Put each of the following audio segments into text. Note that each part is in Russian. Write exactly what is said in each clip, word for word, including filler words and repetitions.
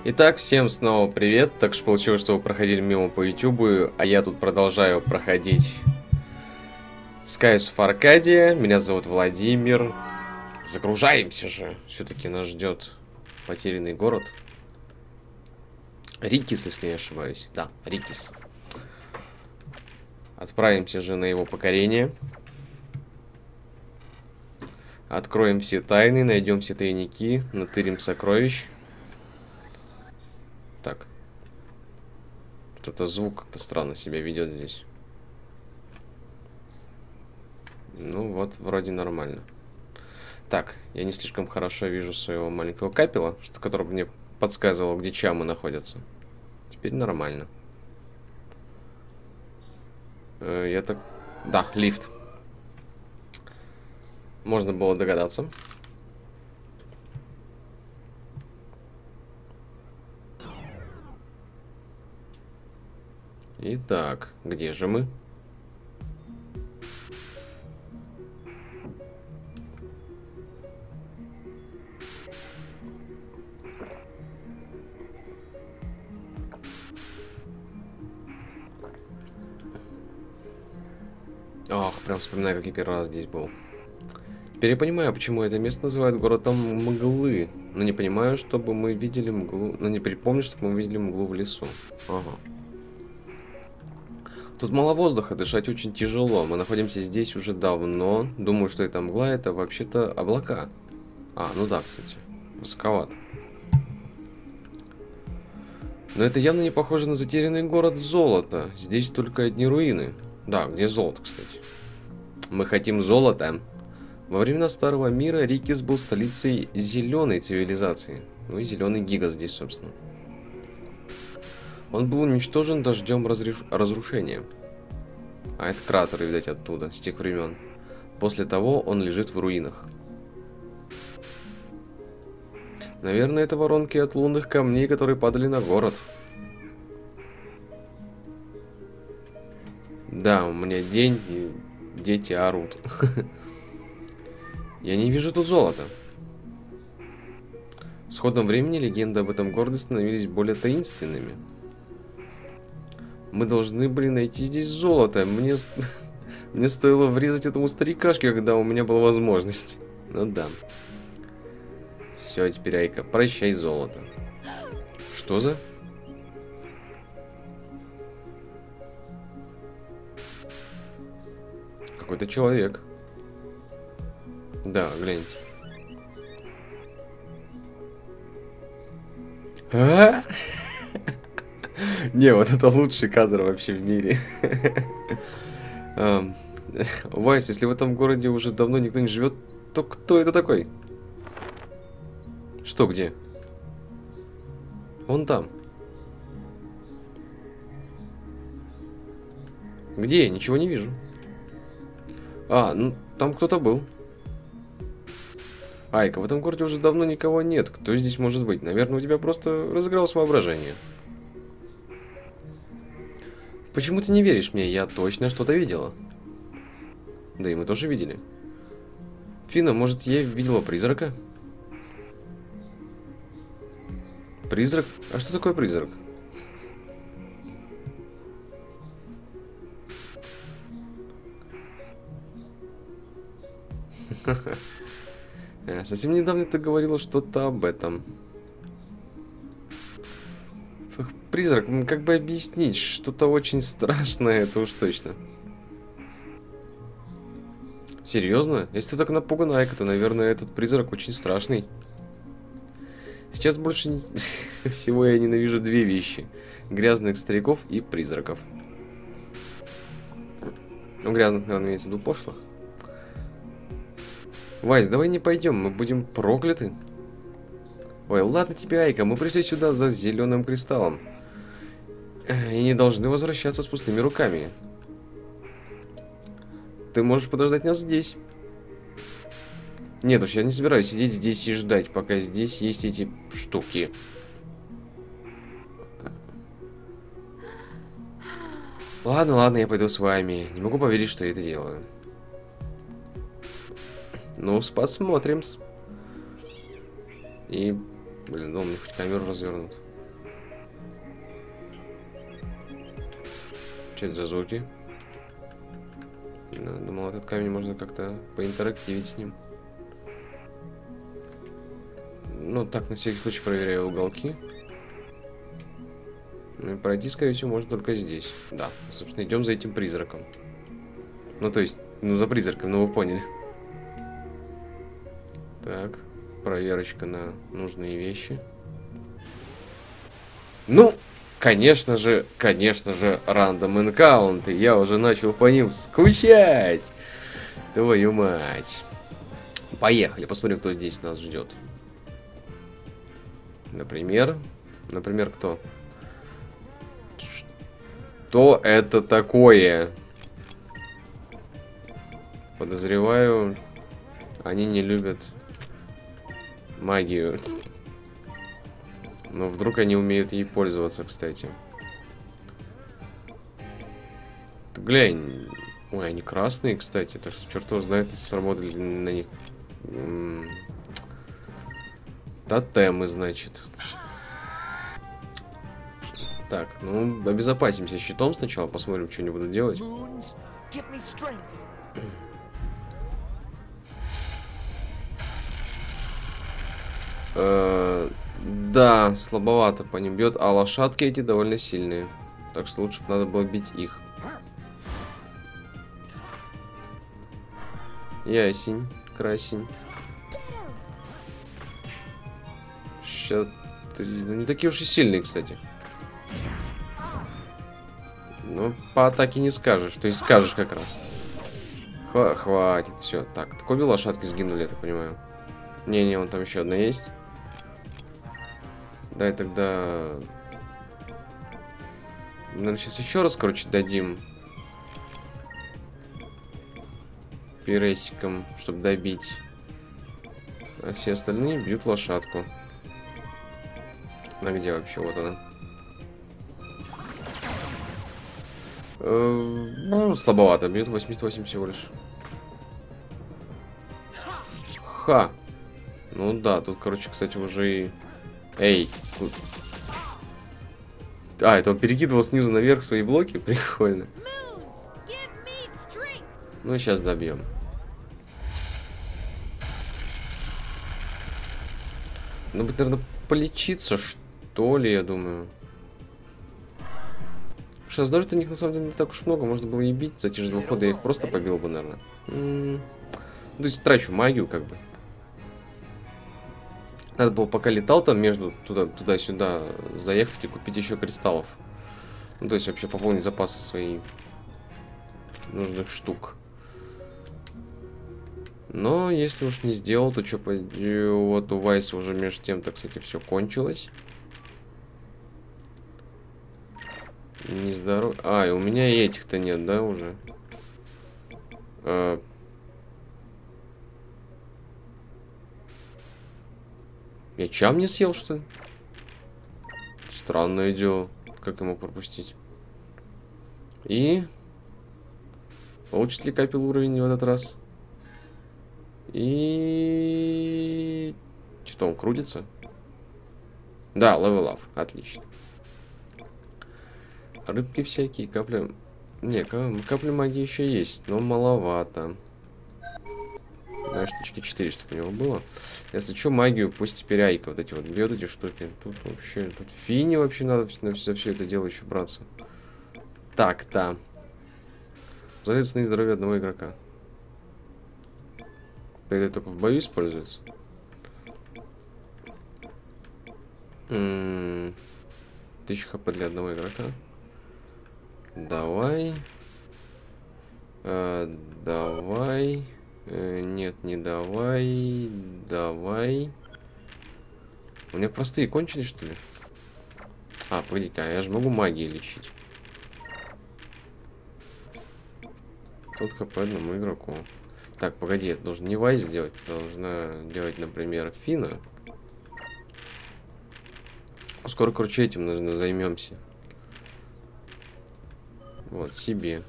Итак, всем снова привет. Так что получилось, что вы проходили мимо по ютубу, а я тут продолжаю проходить Skies of Arcadia. Меня зовут Владимир. Загружаемся же. Все-таки нас ждет потерянный город. Рикис, если не ошибаюсь. Да, Рикис. Отправимся же на его покорение. Откроем все тайны, найдем все тайники, натырим сокровищ. Так. Что-то звук как-то странно себя ведет здесь. Ну вот, вроде нормально. Так, я не слишком хорошо вижу своего маленького капела, что, который мне подсказывал, где чамы находятся. Теперь нормально. Э, я так... Да, лифт. Можно было догадаться. Итак, где же мы? Ох, прям вспоминаю, как я первый раз здесь был. Теперь я понимаю, почему это место называют городом мглы. Но не понимаю, чтобы мы видели мглу... Но не припомню, чтобы мы видели мглу в лесу. Ага. Тут мало воздуха, дышать очень тяжело. Мы находимся здесь уже давно. Думаю, что эта мгла — это вообще-то облака. А, ну да, кстати. Высоковато. Но это явно не похоже на затерянный город золота. Здесь только одни руины. Да, где золото, кстати? Мы хотим золота. Во времена Старого Мира Рикис был столицей зеленой цивилизации. Ну и зеленый гига здесь, собственно. Он был уничтожен дождем разреш... разрушения. А это кратеры, видать, оттуда, с тех времен. После того он лежит в руинах. Наверное, это воронки от лунных камней, которые падали на город. Да, у меня день, и дети орут. Я не вижу тут золота. С ходом времени легенды об этом городе становились более таинственными. Мы должны были найти здесь золото. Мне, мне стоило врезать этому старикашке, когда у меня была возможность. Ну да. Все, теперь, Айка, прощай золото. Что за? Какой-то человек. Да, гляньте. А? Не, вот это лучший кадр вообще в мире. Вайс, если в этом городе уже давно никто не живет, то кто это такой? Что, где? Он там. Где? Ничего не вижу. А, ну там кто-то был. Айка, в этом городе уже давно никого нет. Кто здесь может быть? Наверное, у тебя просто разыгралось воображение. Почему ты не веришь мне? Я точно что-то видела. Да и мы тоже видели. Фина, может, я видела призрака? Призрак? А что такое призрак? Совсем недавно ты говорила что-то об этом. Призрак, как бы объяснить? Что-то очень страшное, это уж точно. Серьезно? Если ты так напугана, Айка, то, наверное, этот призрак очень страшный. Сейчас больше всего я ненавижу две вещи. Грязных стариков и призраков. Ну, грязных, наверное, имеется в виду пошлых. Вайс, давай не пойдем, мы будем прокляты. Ой, ладно тебе, Айка, мы пришли сюда за зеленым кристаллом. И не должны возвращаться с пустыми руками. Ты можешь подождать нас здесь. Нет уж, я не собираюсь сидеть здесь и ждать, пока здесь есть эти штуки. Ладно, ладно, я пойду с вами. Не могу поверить, что я это делаю. Ну, посмотрим-с. И, блин, ну, мне хоть камеру развернут. Что это за звуки? Думал, этот камень можно как-то поинтерактивить с ним. Ну, так, на всякий случай проверяю уголки. Ну и пройти, скорее всего, можно только здесь. Да, собственно, идем за этим призраком. Ну, то есть, ну, за призраком, ну, вы поняли. Так, проверочка на нужные вещи. Ну, конечно же, конечно же, рандом энкаунты. Я уже начал по ним скучать. Твою мать. Поехали, посмотрим, кто здесь нас ждет. Например, например, кто? Что это такое? Подозреваю, они не любят магию. Но вдруг они умеют ей пользоваться, кстати. Ты глянь. Ой, они красные, кстати. Так что черт его знает, если сработали на них м-м, тотемы, значит. Так, ну, обезопасимся щитом сначала, посмотрим, что они будут делать. Э, да, слабовато по ним бьет, а лошадки эти довольно сильные. Так что лучше бы надо было бить их. Ясень, красень. Сейчас... Ну, не такие уж и сильные, кстати. Ну, по атаке не скажешь. То есть скажешь как раз. Хва хватит, все. Так, так обе лошадки сгинули, я так понимаю. Не-не, вон там еще одна есть. Дай тогда... Наверное, сейчас еще раз, короче, дадим. Пиресиком, чтобы добить. А все остальные бьют лошадку. Она где вообще? Вот она. Ну, слабовато бьет, восемьдесят восемь всего лишь. Ха. Ну да, тут, короче, кстати, уже и... Эй, тут... А, это он перекидывал снизу наверх свои блоки? Прикольно. Ну, сейчас добьем. Ну, бы, наверное, полечиться, что ли, я думаю. Сейчас здоровья у них на самом деле не так уж много. Можно было и бить за те же два хода. Я их просто побил бы, наверное. М-м-м. То есть трачу магию, как бы. Надо было, пока летал там между туда-сюда, заехать и купить еще кристаллов. Ну, то есть вообще пополнить запасы своих нужных штук. Но если уж не сделал, то что, вот у Вайса уже между тем, так, кстати, все кончилось. Не здоров... А, и у меня и этих-то нет, да, уже? А... Я чам не съел, что ли? Странное дело. Как ему пропустить? И... Получит ли капел уровень в этот раз? И... Что-то он крутится? Да, левел ап. Отлично. Рыбки всякие, капли... Не, капли магии еще есть, но маловато. Да, штучки четыре, чтобы у него было. Если что, магию пусть теперь Айка вот эти вот бьет, эти штуки. Тут вообще, тут Фини вообще надо за все это дело еще браться. Так-то. Соответственно, здоровье одного игрока. Это только в бою используется. М-м-м. Тысяча хп для одного игрока. Давай. А, давай. Э, нет, не давай. Давай. У меня простые кончились, что ли? А, погоди-ка, я же могу магией лечить. сто хп одному игроку. Так, погоди, это должен не Вайс сделать. Должна делать, например, Фина. Скоро, короче, этим нужно займемся. Вот, себе.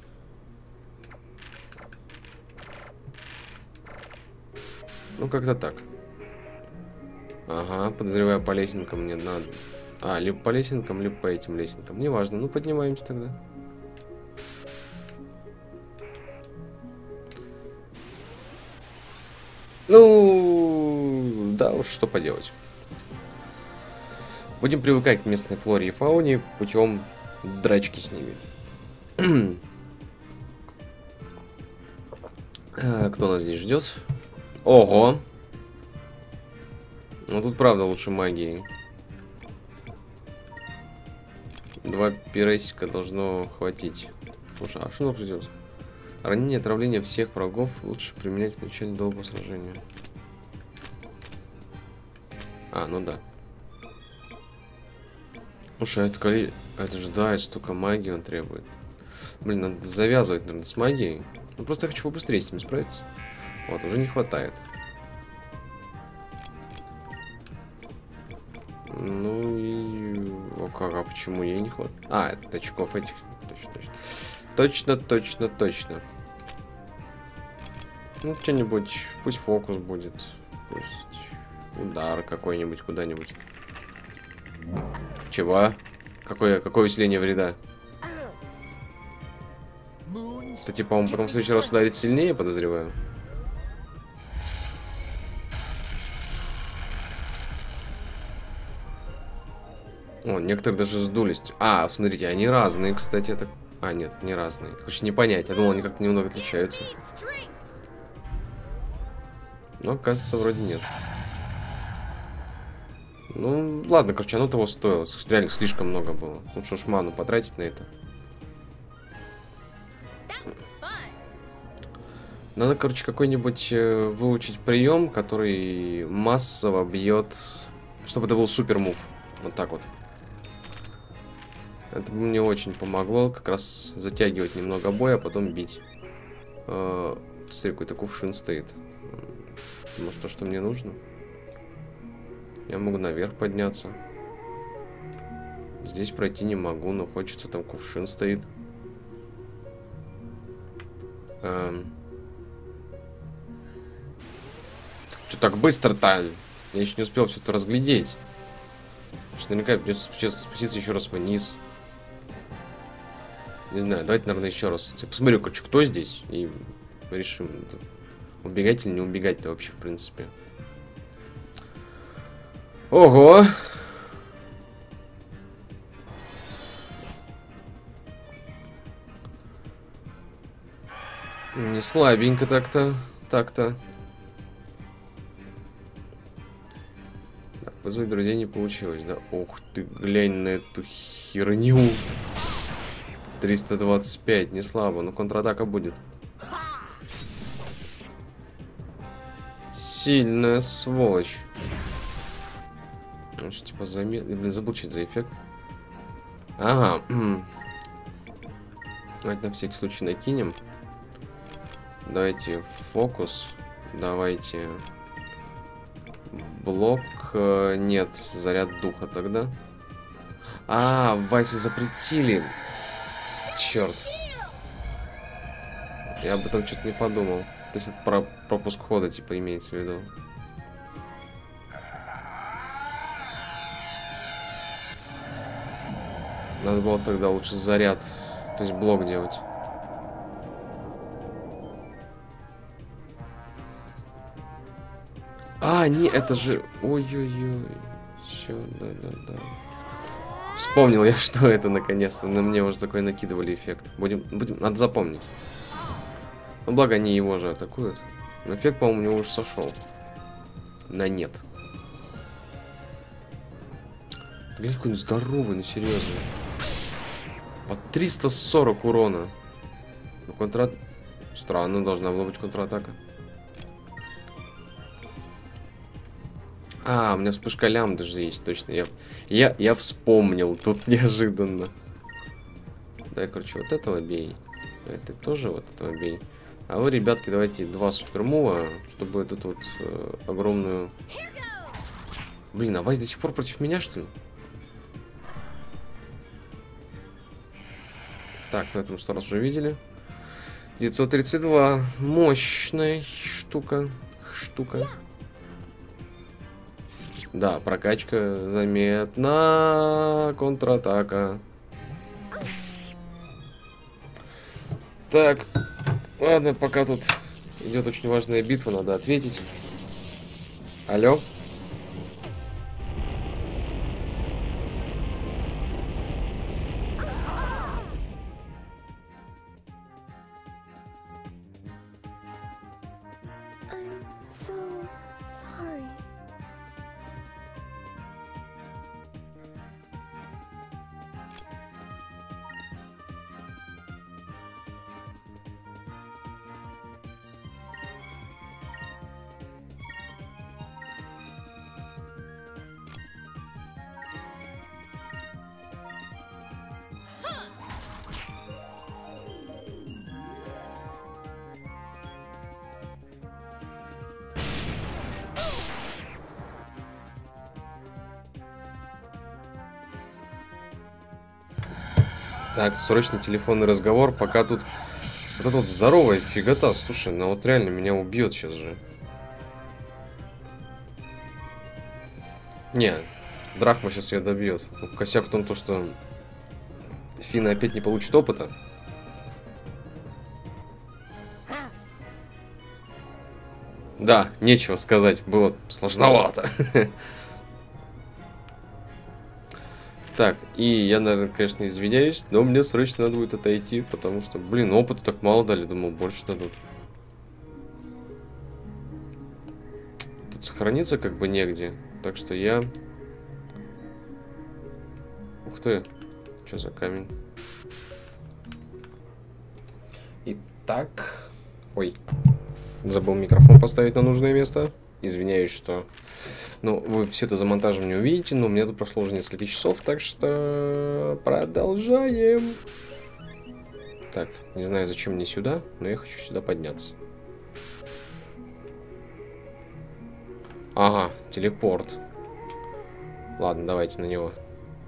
Ну, как-то так. Ага, подозреваю, по лесенкам мне надо. А, либо по лесенкам, либо по этим лесенкам. Неважно, ну поднимаемся тогда. Ну, да уж, что поделать. Будем привыкать к местной флоре и фауне путем драчки с ними. А, кто нас здесь ждет? Ого! Ну тут правда лучше магии. Два пиресика должно хватить. Слушай, а что нам ждет? Ранение, отравление всех врагов лучше применять в начале долгого сражения. А, ну да. Слушай, это, коли... это же да, это столько магии он требует. Блин, надо завязывать, наверное, с магией. Ну просто я хочу побыстрее с ним справиться. Вот, уже не хватает. Ну и... О, как, а почему ей не хватает? А, это очков этих. Точно, точно. Точно, точно, точно. Ну, что-нибудь, пусть фокус будет. Пусть удар какой-нибудь куда-нибудь. Чего? Какое, какое усиление вреда? Это типа он потом в следующий раз ударит сильнее, подозреваю. О, некоторые даже сдулись. А, смотрите, они разные, кстати, это... А, нет, не разные. Короче, не понять. Я думал, они как-то немного отличаются. Но, оказывается, вроде нет. Ну, ладно, короче, оно того стоило. Реально слишком много было. Лучше уж ману потратить на это. Надо, короче, какой-нибудь э, выучить прием, который массово бьет, чтобы это был супер мув. Вот так вот. Это бы мне очень помогло как раз затягивать немного боя, а потом бить. Э, смотри, какой-то кувшин стоит. Может, то, что мне нужно? Я могу наверх подняться. Здесь пройти не могу, но хочется, там кувшин стоит. Эм... Что так быстро-то? Я еще не успел все это разглядеть. Что наверняка придется спуститься, спуститься еще раз вниз. Не знаю, давайте, наверное, еще раз. Я посмотрю, короче, кто здесь. И решим, убегать или не убегать-то вообще, в принципе. Ого! Не слабенько так-то. Так-то. Вызвать друзей не получилось, да? Ух ты, глянь на эту херню. триста двадцать пять, не слабо, но контратака будет. Сильная сволочь. Он что, типа замет... Блин, забыл, что это за эффект. Ага. Давайте на всякий случай накинем. Давайте фокус. Давайте... Блок. Нет, заряд духа тогда. А, Вайсу запретили. Черт. Я об этом что-то не подумал. То есть это про пропуск хода, типа, имеется в виду. Надо было тогда лучше заряд, то есть блок делать. А, не, это же... Ой-ой-ой. Все, да-да-да. Вспомнил я, что это наконец-то. На мне уже такой накидывали эффект. Будем, будем, надо запомнить. Ну, благо они его же атакуют. Но эффект, по-моему, у него уже сошел. На нет. Глянь, какой он здоровый, ну серьезно. По триста сорок урона. Ну, контра... Странно, должна была быть контратака. А, у меня вспышка лям даже есть, точно. Я, я, я вспомнил, тут неожиданно. Давай, короче, вот этого бей. Это тоже вот этого бей. А вы, ребятки, давайте два супермува, чтобы вот эту вот э, огромную... Блин, а Вайс до сих пор против меня, что ли? Так, на этом сто раз уже видели. девятьсот тридцать два. Мощная штука. Штука. Да, прокачка заметна. Контратака. Так. Ладно, пока тут идет очень важная битва, надо ответить. Алло? I'm so sorry. Так, срочный телефонный разговор, пока тут... Вот эта вот здоровая фигота, слушай, ну вот реально меня убьет сейчас же. Не, Драхма сейчас ее добьет. Ну, косяк в том, то, что Фина опять не получит опыта. Да, нечего сказать, было сложновато. Так, и я, наверное, конечно, извиняюсь, но мне срочно надо будет отойти, потому что, блин, опыта так мало дали, думал, больше дадут. Тут сохраниться как бы негде, так что я... Ух ты, что за камень? Итак... Ой, забыл микрофон поставить на нужное место. Извиняюсь, что... Ну, вы все это за монтажем не увидите, но у меня тут прошло уже несколько часов, так что продолжаем. Так, не знаю, зачем мне сюда, но я хочу сюда подняться. Ага, телепорт. Ладно, давайте на него.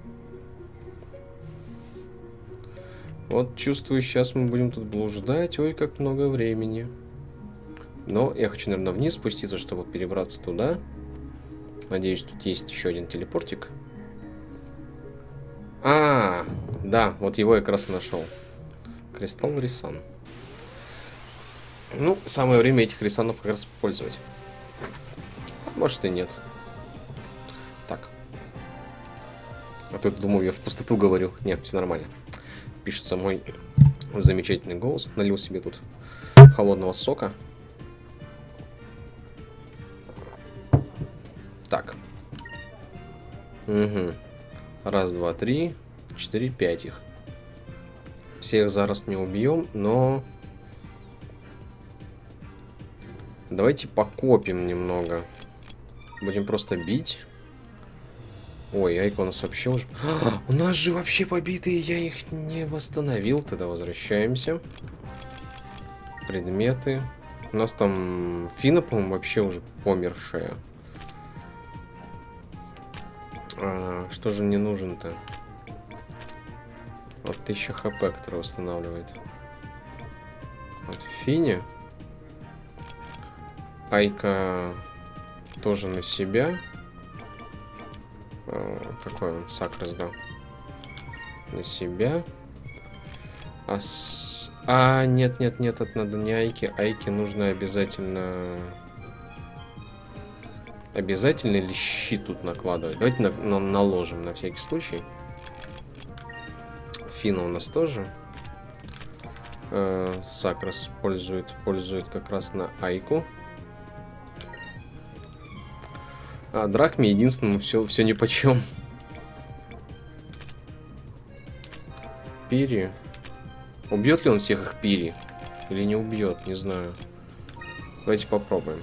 Вот чувствую, сейчас мы будем тут блуждать. Ой, как много времени. Но я хочу, наверное, вниз спуститься, чтобы перебраться туда. Надеюсь, тут есть еще один телепортик. А, да, вот его я как раз и нашел. Кристалл Рисан. Ну, самое время этих рисанов как раз использовать. Может и нет. Так. А тут, думаю, я в пустоту говорю. Нет, все нормально. Пишется мой замечательный голос. Налил себе тут холодного сока. Так. Угу. Раз, два, три, четыре, пять их. Всех зараз не убьем, но... Давайте покопим немного. Будем просто бить. Ой, Айка у нас вообще уже... А, у нас же вообще побитые, я их не восстановил. Тогда возвращаемся. Предметы. У нас там Фина, по-моему, вообще уже помершая. А, что же мне нужен-то? Вот тысяча хп, который восстанавливает. Вот Фине. Айка тоже на себя. А, какой он? Сакрес, да. На себя. А, с... а нет, нет, нет, это надо не Айке. Айке нужно обязательно... Обязательно ли щит тут накладывать? Давайте на, на, наложим на всякий случай. Фина у нас тоже. Э, Сакрес пользует, пользует как раз на Айку. А Драхме единственному все, все нипочем. Пири. Убьет ли он всех их Пири? Или не убьет, не знаю. Давайте попробуем.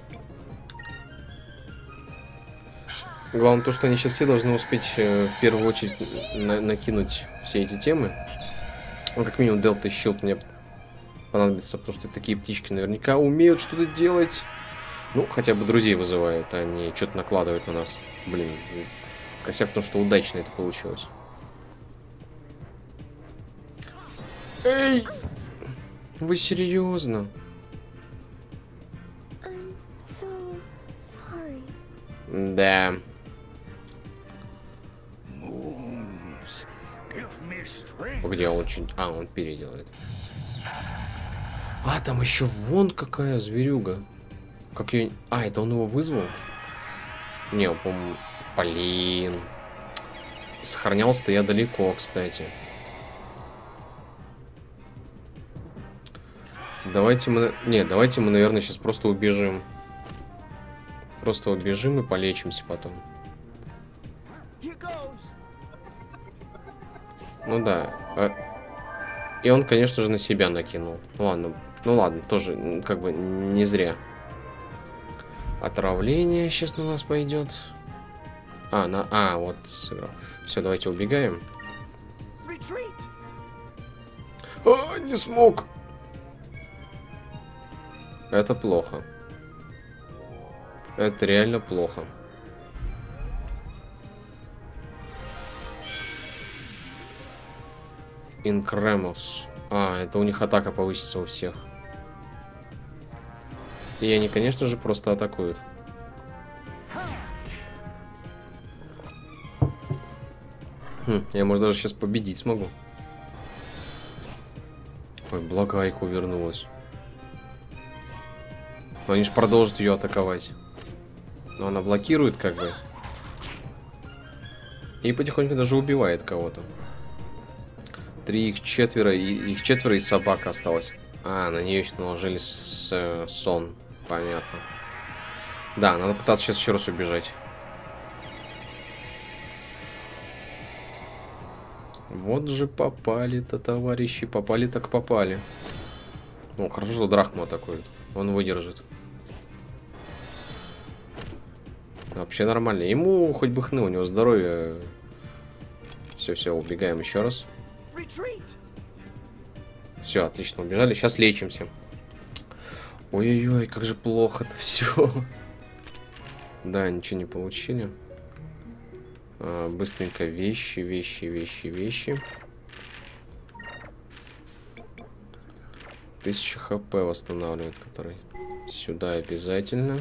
Главное то, что они сейчас все должны успеть э, в первую очередь на накинуть все эти темы. Ну, как минимум, Delta Shield мне понадобится, потому что такие птички наверняка умеют что-то делать. Ну, хотя бы друзей вызывают, а не что-то накладывают на нас. Блин, косяк в том, что удачно это получилось. Эй! Вы серьезно? I'm so sorry. Да. Где он чуть... А, он переделает. А, там еще вон какая зверюга. Как ее... А, это он его вызвал? Не, по-моему... Блин. Сохранялся-то я далеко, кстати. Давайте мы... Не, давайте мы, наверное, сейчас просто убежим. Просто убежим и полечимся потом. Ну да. И он, конечно же, на себя накинул. Ну ладно. Ну ладно, тоже как бы не зря. Отравление сейчас на нас пойдет. А, на... А, вот сыграл. Все, давайте убегаем. А, не смог. Это плохо. Это реально плохо. Инкремус. А, это у них атака повысится у всех. И они, конечно же, просто атакуют. Хм, я, может, даже сейчас победить смогу. Ой, благайка увернулась. Но они же продолжат ее атаковать. Но она блокирует, как бы. И потихоньку даже убивает кого-то. Три, их четверо, и их четверо из собак осталось. А, на нее еще наложили с, с, сон. Понятно. Да, надо пытаться сейчас еще раз убежать. Вот же попали-то, товарищи. Попали так попали. Ну, хорошо, что Драхму атакует. Он выдержит. Вообще нормально. Ему хоть бы хны, у него здоровье. Все-все, убегаем еще раз. Все, отлично, убежали. Сейчас лечимся. Ой-ой-ой, как же плохо-то все. Да, ничего не получили. А, быстренько вещи, вещи, вещи, вещи. Тысяча хп восстанавливает, который. Сюда обязательно.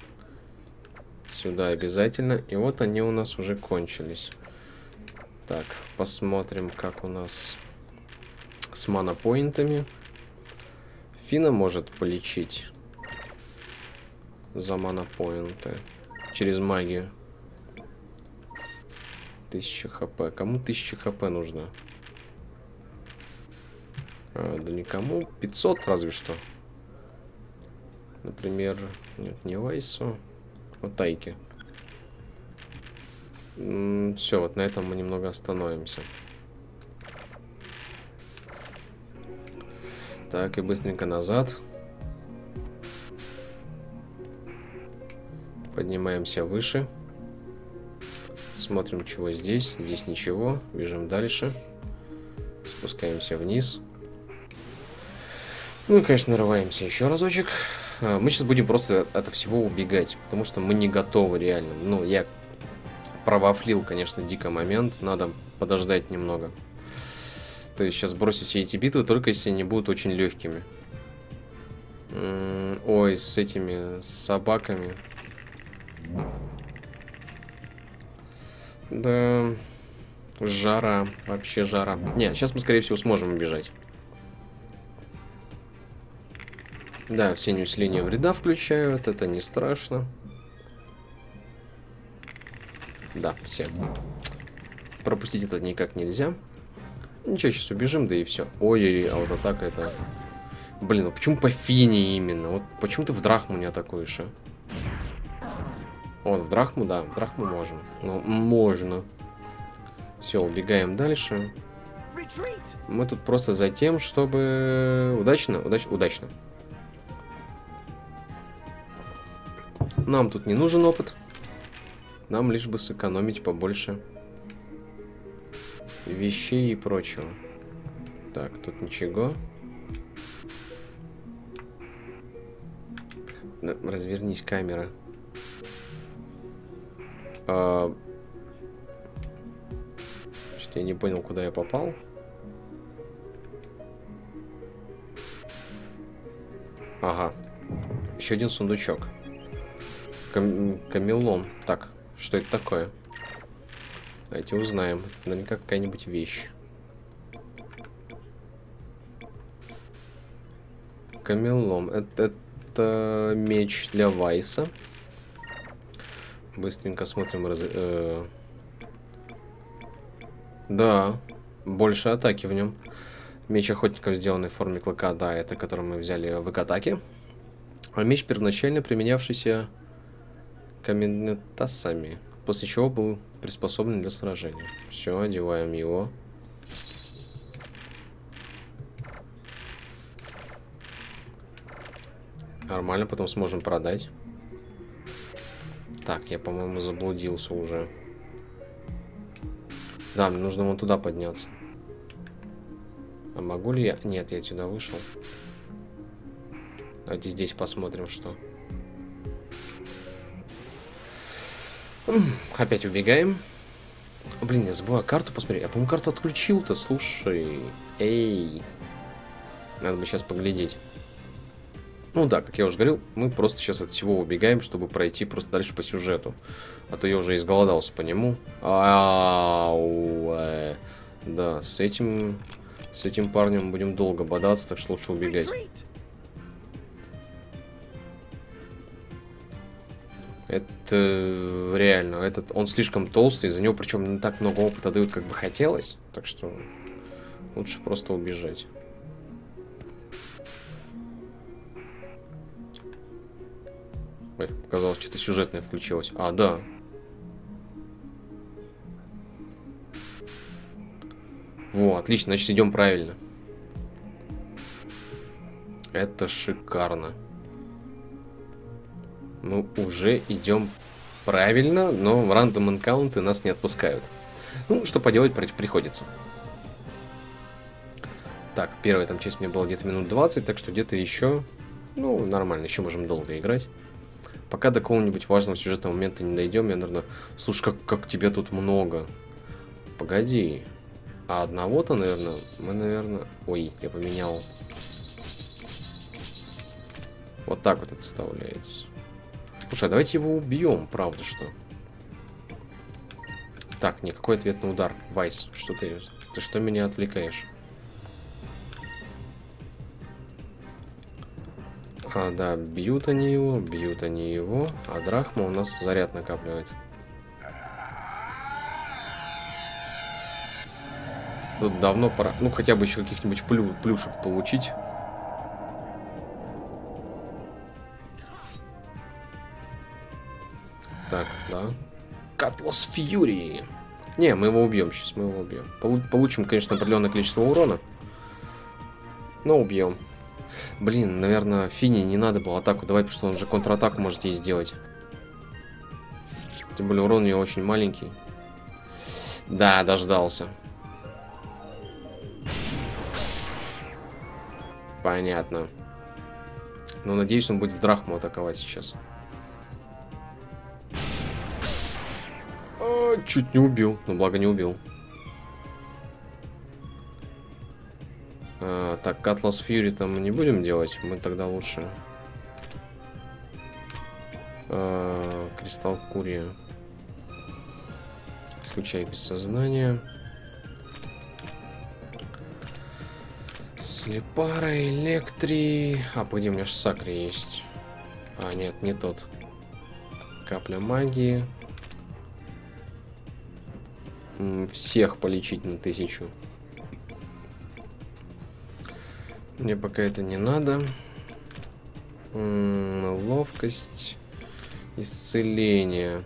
Сюда обязательно. И вот они у нас уже кончились. Так, посмотрим, как у нас с манапоинтами. Фина может полечить за манапоинты через магию. Тысяча хп. Кому тысяча хп нужно? А, да никому. пятьсот разве что. Например, нет, не Вайсу. Вот Тайки. Все, вот на этом мы немного остановимся. Так, и быстренько назад. Поднимаемся выше. Смотрим, чего здесь. Здесь ничего. Бежим дальше. Спускаемся вниз. Ну и, конечно, нарываемся еще разочек. Мы сейчас будем просто от всего убегать, потому что мы не готовы реально. Ну, я провафлил, конечно, дико момент. Надо подождать немного. То есть сейчас бросить все эти битвы, только если они будут очень легкими. Ой, с этими собаками. Да, жара, вообще жара. Не, сейчас мы, скорее всего, сможем убежать. Да, все усиления вреда включают, это не страшно. Да, все. Пропустить это никак нельзя. Ничего, сейчас убежим, да и все. Ой-ой-ой, а вот атака это... Блин, а почему по Фине именно? Вот почему ты в Драхму не атакуешь, а? Вот, в Драхму, да, в Драхму можем. Ну, можно. Все, убегаем дальше. Мы тут просто за тем, чтобы... Удачно, удач... удачно. Нам тут не нужен опыт. Нам лишь бы сэкономить побольше вещей и прочего. Так, тут ничего. Да, развернись, камера. А... Что-то я не понял, куда я попал. Ага. Еще один сундучок. Кам... Камелон. Так, что это такое? Давайте узнаем. Наверняка какая-нибудь вещь. Камелон. Это, это меч для Вайса. Быстренько смотрим. Раз... Э... Да, больше атаки в нем. Меч охотников, сделанный в форме клыка, да, это который мы взяли в Икатаке. А меч, первоначально применявшийся каменотасами, после чего был приспособлен для сражения. Все, одеваем его. Нормально, потом сможем продать. Так, я, по-моему, заблудился уже. Да, мне нужно вон туда подняться. А могу ли я? Нет, я отсюда вышел. Давайте здесь посмотрим, что. Опять убегаем. Блин, я забыла карту посмотреть. Я, по-моему, карту отключил-то. Слушай. Эй. Надо бы сейчас поглядеть. Ну да, как я уже говорил, мы просто сейчас от всего убегаем, чтобы пройти просто дальше по сюжету. А то я уже изголодался по нему. Ау, э, да, с этим, с этим парнем будем долго бодаться, так что лучше убегать. Это реально, этот, он слишком толстый, за него причем не так много опыта дают, как бы хотелось. Так что лучше просто убежать. Ой, показалось, что-то сюжетное включилось. А, да. Во, отлично, значит, идем правильно. Это шикарно. Мы уже идем правильно, но в рандом энкаунты нас не отпускают. Ну, что поделать, приходится. Так, первая там часть мне была где-то минут двадцать, так что где-то еще, ну, нормально, еще можем долго играть. Пока до какого-нибудь важного сюжетного момента не дойдем, я, наверное... Слушай, как, как тебя тут много. Погоди. А одного-то, наверное, мы, наверное... Ой, я поменял. Вот так вот это вставляется. Слушай, а давайте его убьем, правда, что? Так, никакой ответный удар. Вайс, что ты... Ты что меня отвлекаешь? А, да, бьют они его, бьют они его. А Драхма у нас заряд накапливает. Тут давно пора... Ну, хотя бы еще каких-нибудь плю... плюшек получить. Так, да. Катлос Фьюри. Не, мы его убьем сейчас, мы его убьем. Полу... Получим, конечно, определенное количество урона. Но убьем. Блин, наверное, Фини не надо было атаку давать, потому что он же контратаку может ей сделать. Тем более урон у нее очень маленький. Да, дождался. Понятно. Но надеюсь, он будет в Драхму атаковать сейчас. О, чуть не убил, но благо не убил. А, так, Катлос Фьюри там мы не будем делать. Мы тогда лучше а, Кристалл Курия. Исключай без сознания. Слепара, Электри. А, погоди, у меня же Сакри есть. А, нет, не тот. Капля магии. М, всех полечить на тысячу. Мне пока это не надо. М-м, ловкость. Исцеление.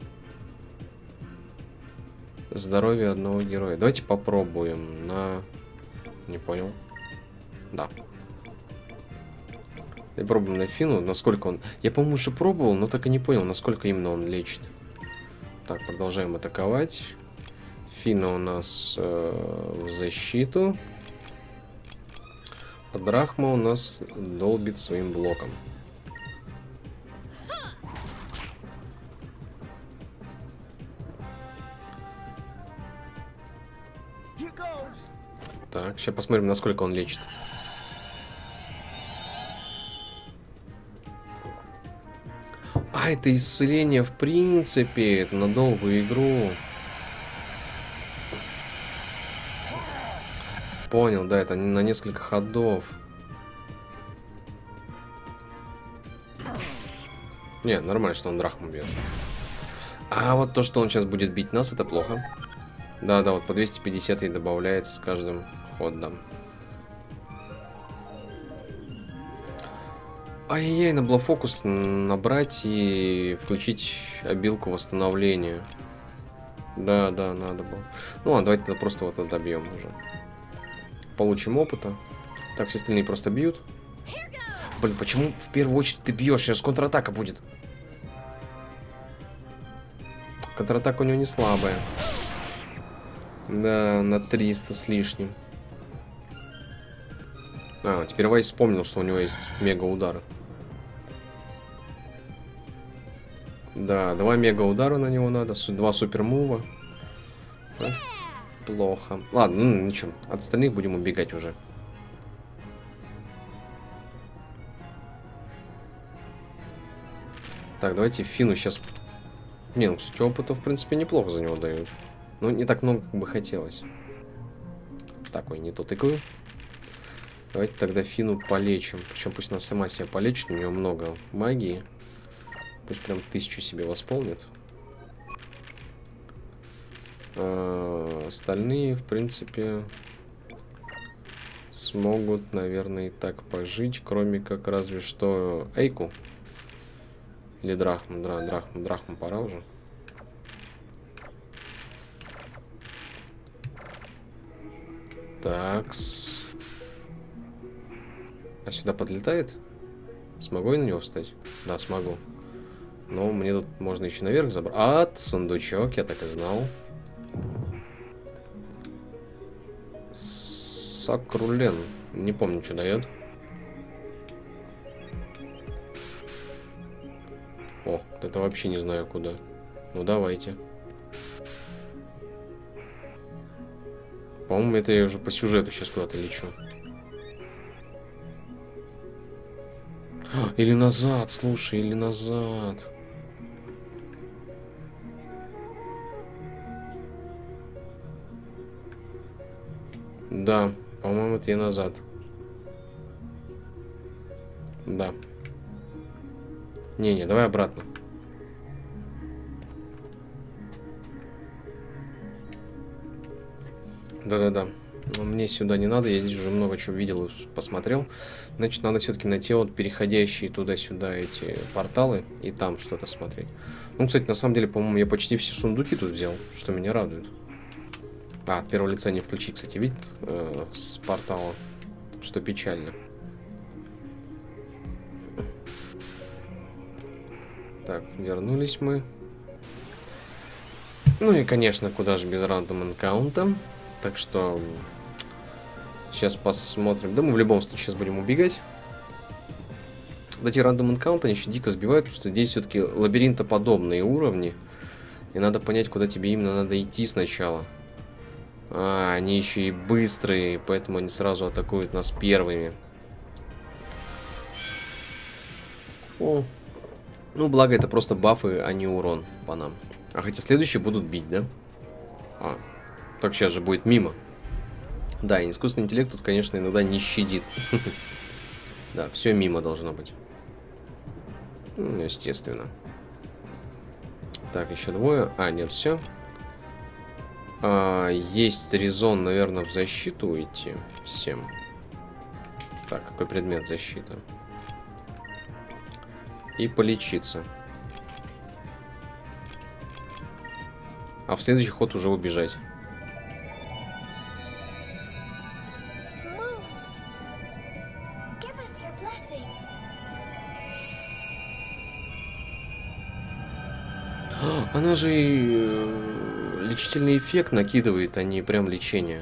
Здоровье одного героя. Давайте попробуем на... Не понял. Да. Я пробую на Фину, насколько он... Я, по-моему, уже пробовал, но так и не понял, насколько именно он лечит. Так, продолжаем атаковать. Фина у нас э, в защиту. А Драхма у нас долбит своим блоком. Так, сейчас посмотрим, насколько он лечит. А, это исцеление в принципе. Это на долгую игру. Понял, да, это на несколько ходов. Не, нормально, что он Драхму бьет. А вот то, что он сейчас будет бить нас, это плохо. Да-да, вот по двести пятьдесят и добавляется с каждым ходом. Ай-яй-яй, надо было фокус набрать и включить обилку восстановления. Да, да, надо было. Ну ладно, давайте тогда просто вот это добьем уже. Получим опыта. Так, все остальные просто бьют. Блин, почему в первую очередь ты бьешь? Сейчас контратака будет. Контратака у него не слабая. Да, на триста с лишним. А, теперь Вайс вспомнил, что у него есть мега удары. Да, два мега удара на него надо, два супер мува. Вот. Плохо. Ладно, ну ничего, от остальных будем убегать уже. Так, давайте Фину сейчас... Не, ну, кстати, опыта, в принципе, неплохо за него дают. Но не так много, как бы хотелось. Так, ой, не то тыкаю. Давайте тогда Фину полечим. Причем пусть она сама себя полечит, у нее много магии. Пусть прям тысячу себе восполнит. А, остальные, в принципе, смогут, наверное, и так пожить, кроме как разве что Эйку. Или Драхму, Дра, Драхму, Драхму пора уже. Такс. А сюда подлетает? Смогу я на него встать? Да, смогу. Но мне тут можно еще наверх забрать. А, сундучок, я так и знал. Сакрулен. Не помню, что дает. О, это вообще не знаю куда. Ну, давайте. По-моему, это я уже по сюжету сейчас куда-то лечу. Или назад, слушай, или назад. Да, по-моему, это я назад. Да. Не-не, давай обратно. Да-да-да. Мне сюда не надо, я здесь уже много чего видел и посмотрел. Значит, надо все-таки найти вот переходящие туда-сюда эти порталы и там что-то смотреть. Ну, кстати, на самом деле, по-моему, я почти все сундуки тут взял, что меня радует. А, от первого лица не включи, кстати, вид э, с портала, что печально. Так, вернулись мы. Ну и, конечно, куда же без рандом энкаунта. Так что сейчас посмотрим. Да мы в любом случае сейчас будем убегать. Вот эти рандом энкаунты, они еще дико сбивают, потому что здесь все-таки лабиринтоподобные уровни. И надо понять, куда тебе именно надо идти сначала. А, они еще и быстрые, поэтому они сразу атакуют нас первыми. О. Ну, благо, это просто бафы, а не урон по нам. А хотя следующие будут бить, да? А, так сейчас же будет мимо. Да, и искусственный интеллект тут, конечно, иногда не щадит. Да, все мимо должно быть. Ну, естественно. Так, еще двое. А, нет, все. А, есть резон, наверное, в защиту уйти всем. Так, какой предмет защиты? И полечиться. А в следующий ход уже убежать. Она же и лечительный эффект накидывает, а не прям лечение.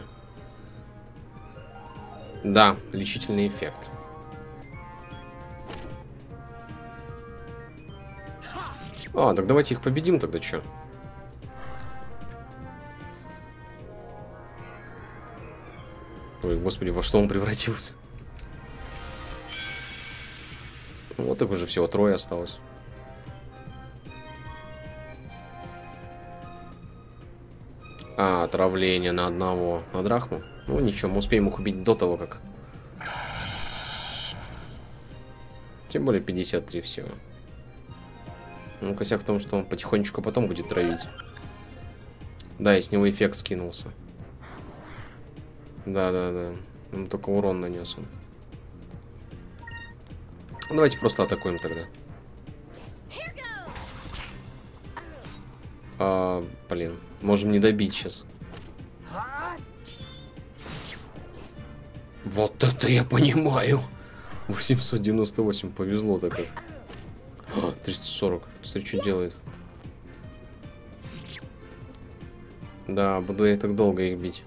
Да, лечительный эффект. А, так давайте их победим тогда, чё? Ой, господи, во что он превратился? Вот так уже всего трое осталось. А, отравление на одного. На Драхму? Ну ничего, мы успеем их убить до того, как... Тем более пятьдесят три всего. Ну, косяк в том, что он потихонечку потом будет травить. Да, и с него эффект скинулся. Да-да-да. Он только урон нанес. Давайте просто атакуем тогда. А, блин, можем не добить сейчас. Вот это я понимаю. восемьсот девяносто восемь, повезло так как. А, триста сорок. Смотри, что делает. Да, буду я так долго их бить.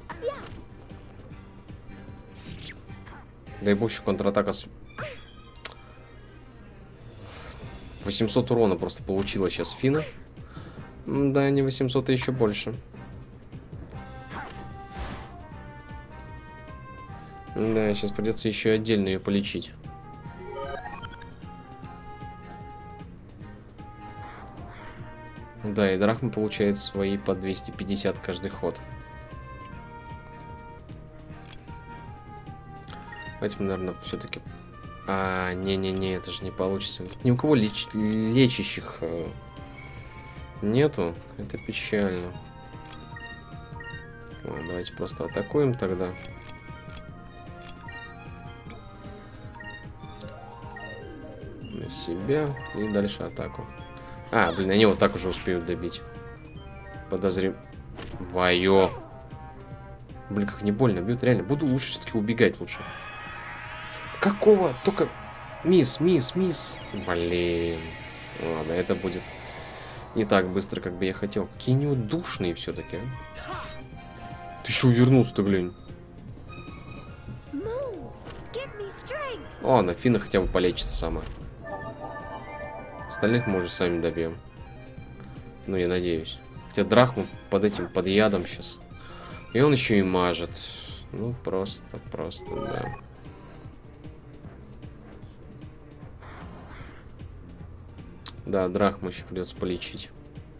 Дай бог, еще контратака с... восемьсот урона просто получила сейчас Фина. Да, не восемьсот, а еще больше. Да, сейчас придется еще отдельно ее полечить. Да, и Драхма получает свои по двести пятьдесят каждый ход. Давайте мы, наверное, все-таки... А, не-не-не, это же не получится. Тут ни у кого леч... лечащих э, нету. Это печально. Ладно, давайте просто атакуем тогда. На себя. И дальше атаку. А, блин, они вот так уже успеют добить. Подозреваю. Блин, как не больно бьют. Реально, буду лучше все-таки убегать лучше. Какого? Только... Мисс, мисс, мисс. Блин. Ладно, это будет не так быстро, как бы я хотел. Какие неудушные все-таки. А? Ты еще увернулся-то, глянь. Ладно, Фина хотя бы полечится сама. Остальных мы уже сами добьем. Ну, я надеюсь. Хотя Драхму под этим, под ядом сейчас. И он еще и мажет. Ну, просто, просто, да. Да, Драхму еще придется полечить.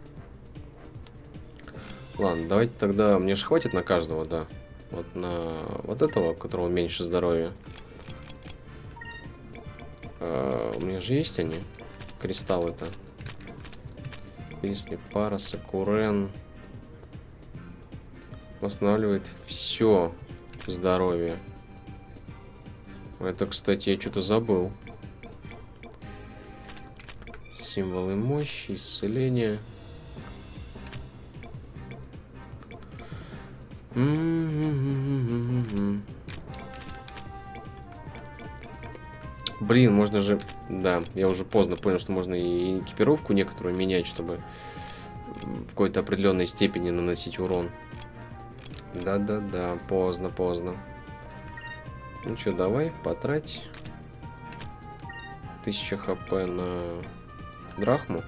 Ладно, давайте тогда... Мне же хватит на каждого, да. Вот на вот этого, у которого меньше здоровья. А, у меня же есть они. Кристаллы-то. Если пара, Сакурен. Восстанавливает все здоровье. Это, кстати, я что-то забыл. Символы мощи, исцеления. Блин, можно же... Да, я уже поздно понял, что можно и экипировку некоторую менять, чтобы в какой-то определенной степени наносить урон. Да-да-да, поздно, поздно. Ну что, давай, потрать. тысяча хп на Драхму.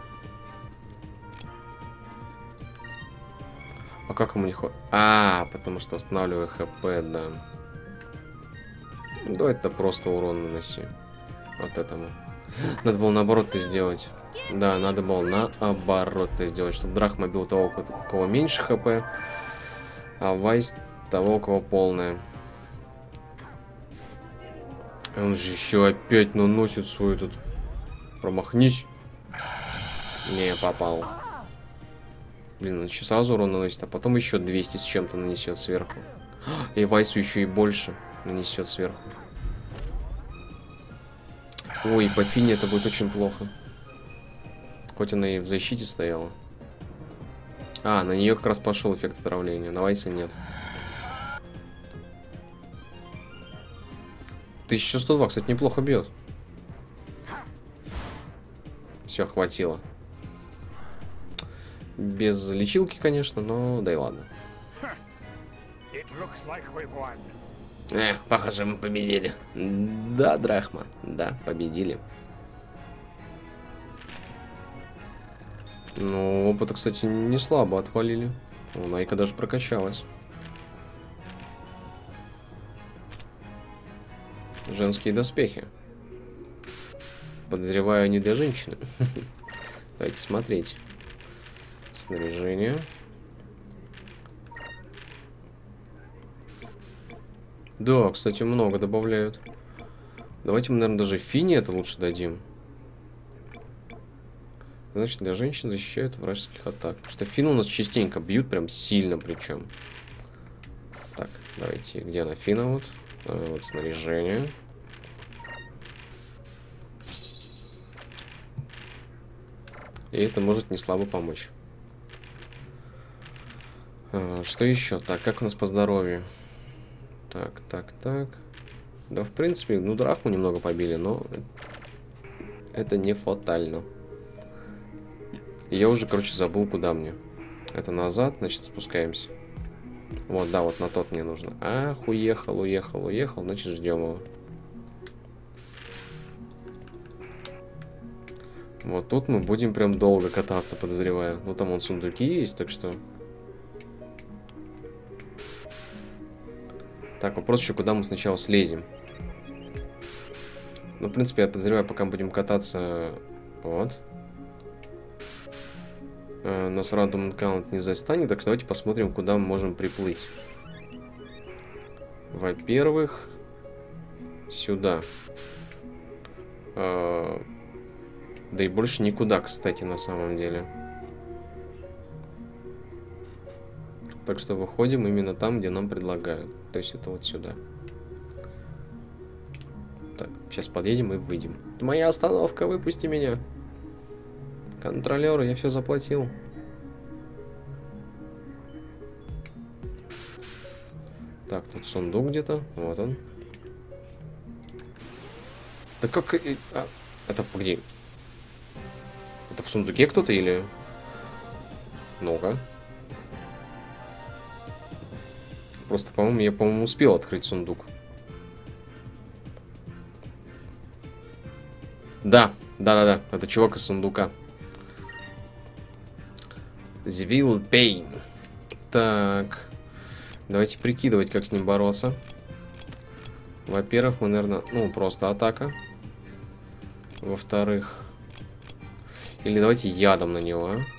А как ему не хватит? А, потому что восстанавливаю хп, да. Давай это просто урон наноси. Вот этому. Надо было наоборот-то сделать. Да, надо было наоборот-то сделать, чтобы Драхма бил того, у кого меньше хп, а Вайс того, у кого полная. Он же еще опять наносит свой этот... Промахнись. Не, попал. Блин, он еще сразу урон наносит, а потом еще двести с чем-то нанесет сверху. И Вайсу еще и больше нанесет сверху. Ой, по Фине это будет очень плохо. Хоть она и в защите стояла. А, на нее как раз пошел эффект отравления. На Вайса нет. тысяча сто два, кстати, неплохо бьет. Все, хватило. Без лечилки, конечно, но да и ладно. Эх, похоже, мы победили. Да, Драхма, да, победили. Ну, опыта, кстати, не слабо отхвалили. Найка даже прокачалась. Женские доспехи. Подозреваю, они для женщины. Давайте смотреть. Снаряжение. Да, кстати, много добавляют. Давайте мы, наверное, даже Фине это лучше дадим. Значит, для женщин защищают от вражеских атак. Потому что финны у нас частенько бьют, прям сильно причем. Так, давайте, где она, финна вот? А, вот снаряжение. И это может не слабо помочь. А, что еще? Так, как у нас по здоровью? Так, так, так. Да, в принципе, ну, драхму немного побили, но это не фатально. Я уже, короче, забыл, куда мне. Это назад, значит, спускаемся. Вот, да, вот на тот мне нужно. Ах, уехал, уехал, уехал, значит, ждем его. Вот тут мы будем прям долго кататься, подозреваю. Ну, там вон сундуки есть, так что... Так, вопрос еще, куда мы сначала слезем. Ну, в принципе, я подозреваю, пока мы будем кататься... Вот. Э, нас рандом аккаунт не застанет, так что давайте посмотрим, куда мы можем приплыть. Во-первых, сюда. Э, да и больше никуда, кстати, на самом деле. Так что выходим именно там, где нам предлагают. То есть это вот сюда. Так, сейчас подъедем и выйдем. Моя остановка, выпусти меня. Контролеру, я все заплатил. Так, тут сундук где-то. Вот он. Да как... А, это где? Это в сундуке кто-то или... Ну-ка. Просто, по-моему, я, по-моему, успел открыть сундук. Да, да-да-да, это чувак из сундука. Звил Пейн. Так. Давайте прикидывать, как с ним бороться. Во-первых, мы, наверное... Ну, просто атака. Во-вторых... Или давайте ядом на него, а?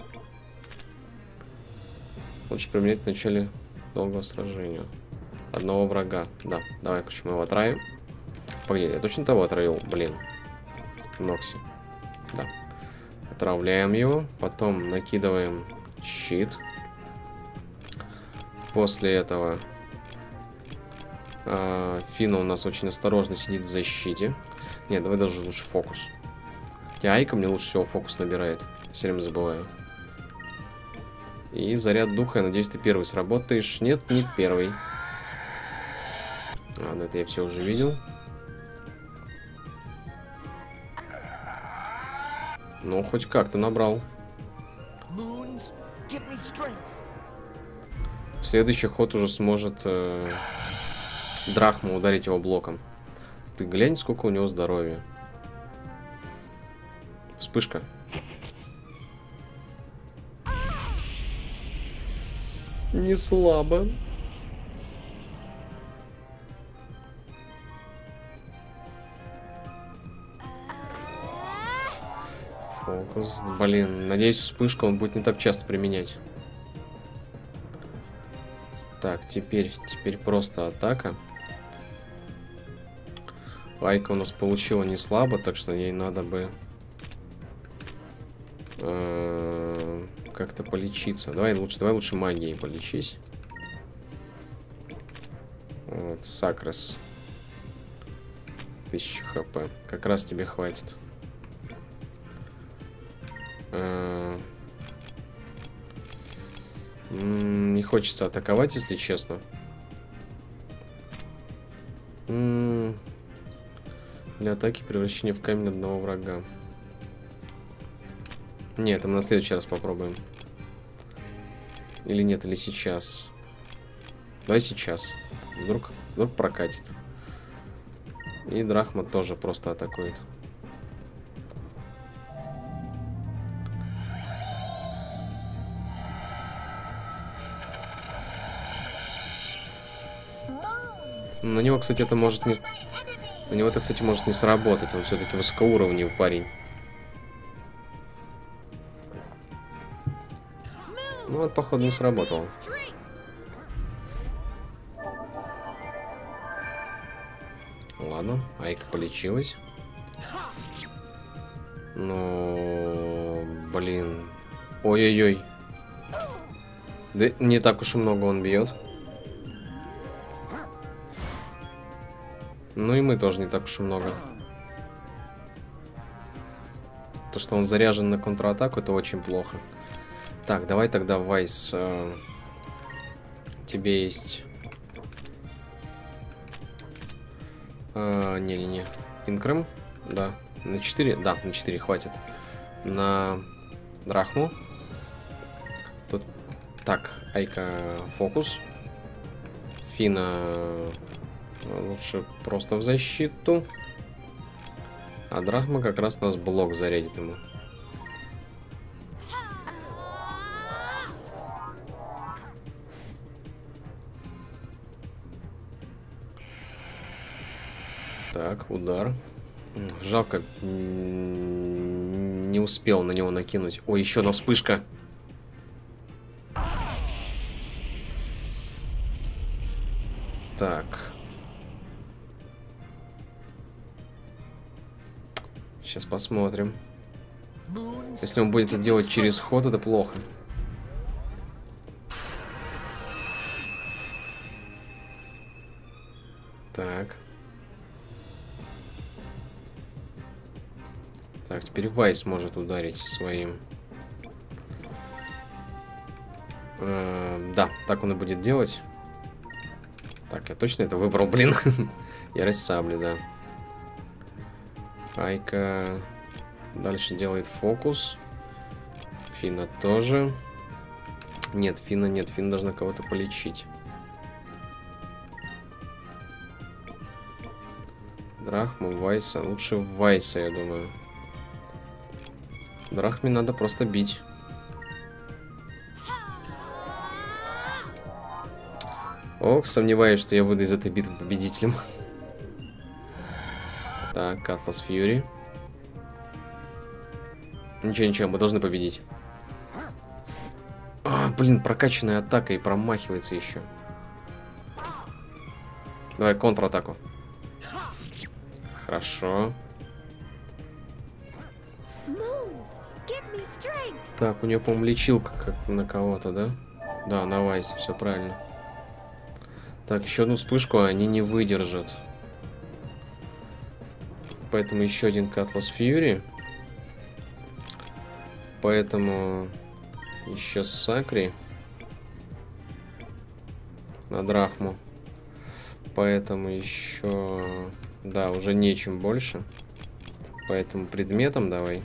Лучше применять в начале долгого сражения. Одного врага. Да, давай, короче, мы его отравим. Погоди, я точно того отравил? Блин. Нокси. Да. Отравляем его. Потом накидываем щит. После этого э, Фина у нас очень осторожно сидит в защите. Нет, давай даже лучше фокус. И Айка мне лучше всего фокус набирает. Все время забываю. И заряд духа, я надеюсь, ты первый сработаешь. Нет, не первый. Ладно, это я все уже видел. Ну, хоть как-то набрал. В следующий ход уже сможет э, Драхма ударить его блоком. Ты глянь, сколько у него здоровья. Вспышка. Не слабо. Фокус. Блин, надеюсь, вспышку он будет не так часто применять. Так, теперь, теперь просто атака. Айка у нас получила не слабо, так что ей надо бы э, как-то полечиться. Давай лучше, давай лучше магией полечись. Вот, Сакрес. тысяча хп. Как раз тебе хватит. Э, не хочется атаковать, если честно. Для атаки превращение в камень одного врага. Нет, это мы на следующий раз попробуем. Или нет, или сейчас. Давай сейчас. Вдруг, вдруг прокатит. И Драхма тоже просто атакует. На него, кстати, это может не... На него это, кстати, может не сработать. Он все-таки высокоуровневый парень. Ну вот, походу, не сработал. Ладно, Айка полечилась. Но... блин. Ой-ой-ой. Да не так уж и много он бьет. Ну и мы тоже не так уж и много. То, что он заряжен на контратаку, это очень плохо. Так, давай тогда, Вайс. Э, тебе есть... Не-не-не. Э, Инкрем? Да. На четыре? Да, на четыре хватит. На Драхму. Тут... Так, Айка фокус. Фина... Лучше просто в защиту. А Драхма как раз нас блок зарядит ему. Так, удар. Жалко, не успел на него накинуть. Ой, еще одна вспышка. Так. Сейчас посмотрим. Если он будет это делать через ход, это плохо. Так. Так, теперь Вайс может ударить своим. Э, да, так он и будет делать. Так, я точно это выбрал, блин. Ярость сабли, да. Айка дальше делает фокус. Фина тоже. Нет, Фина нет. Фина должна кого-то полечить. Драхму, Вайса. Лучше Вайса, я думаю. Драхме надо просто бить. Ох, сомневаюсь, что я выйду из этой битвы победителем. Так, Атлас Фьюри. Ничего, ничего, мы должны победить. А, блин, прокачанная атака и промахивается еще. Давай контратаку. Хорошо. Так, у нее, по-моему, лечилка как на кого-то, да? Да, на Вайсе, все правильно. Так, еще одну вспышку они не выдержат. Поэтому еще один Катлас Фьюри. Поэтому еще Сакри на Драхму. Поэтому еще... Да, уже нечем больше. Поэтому предметом давай.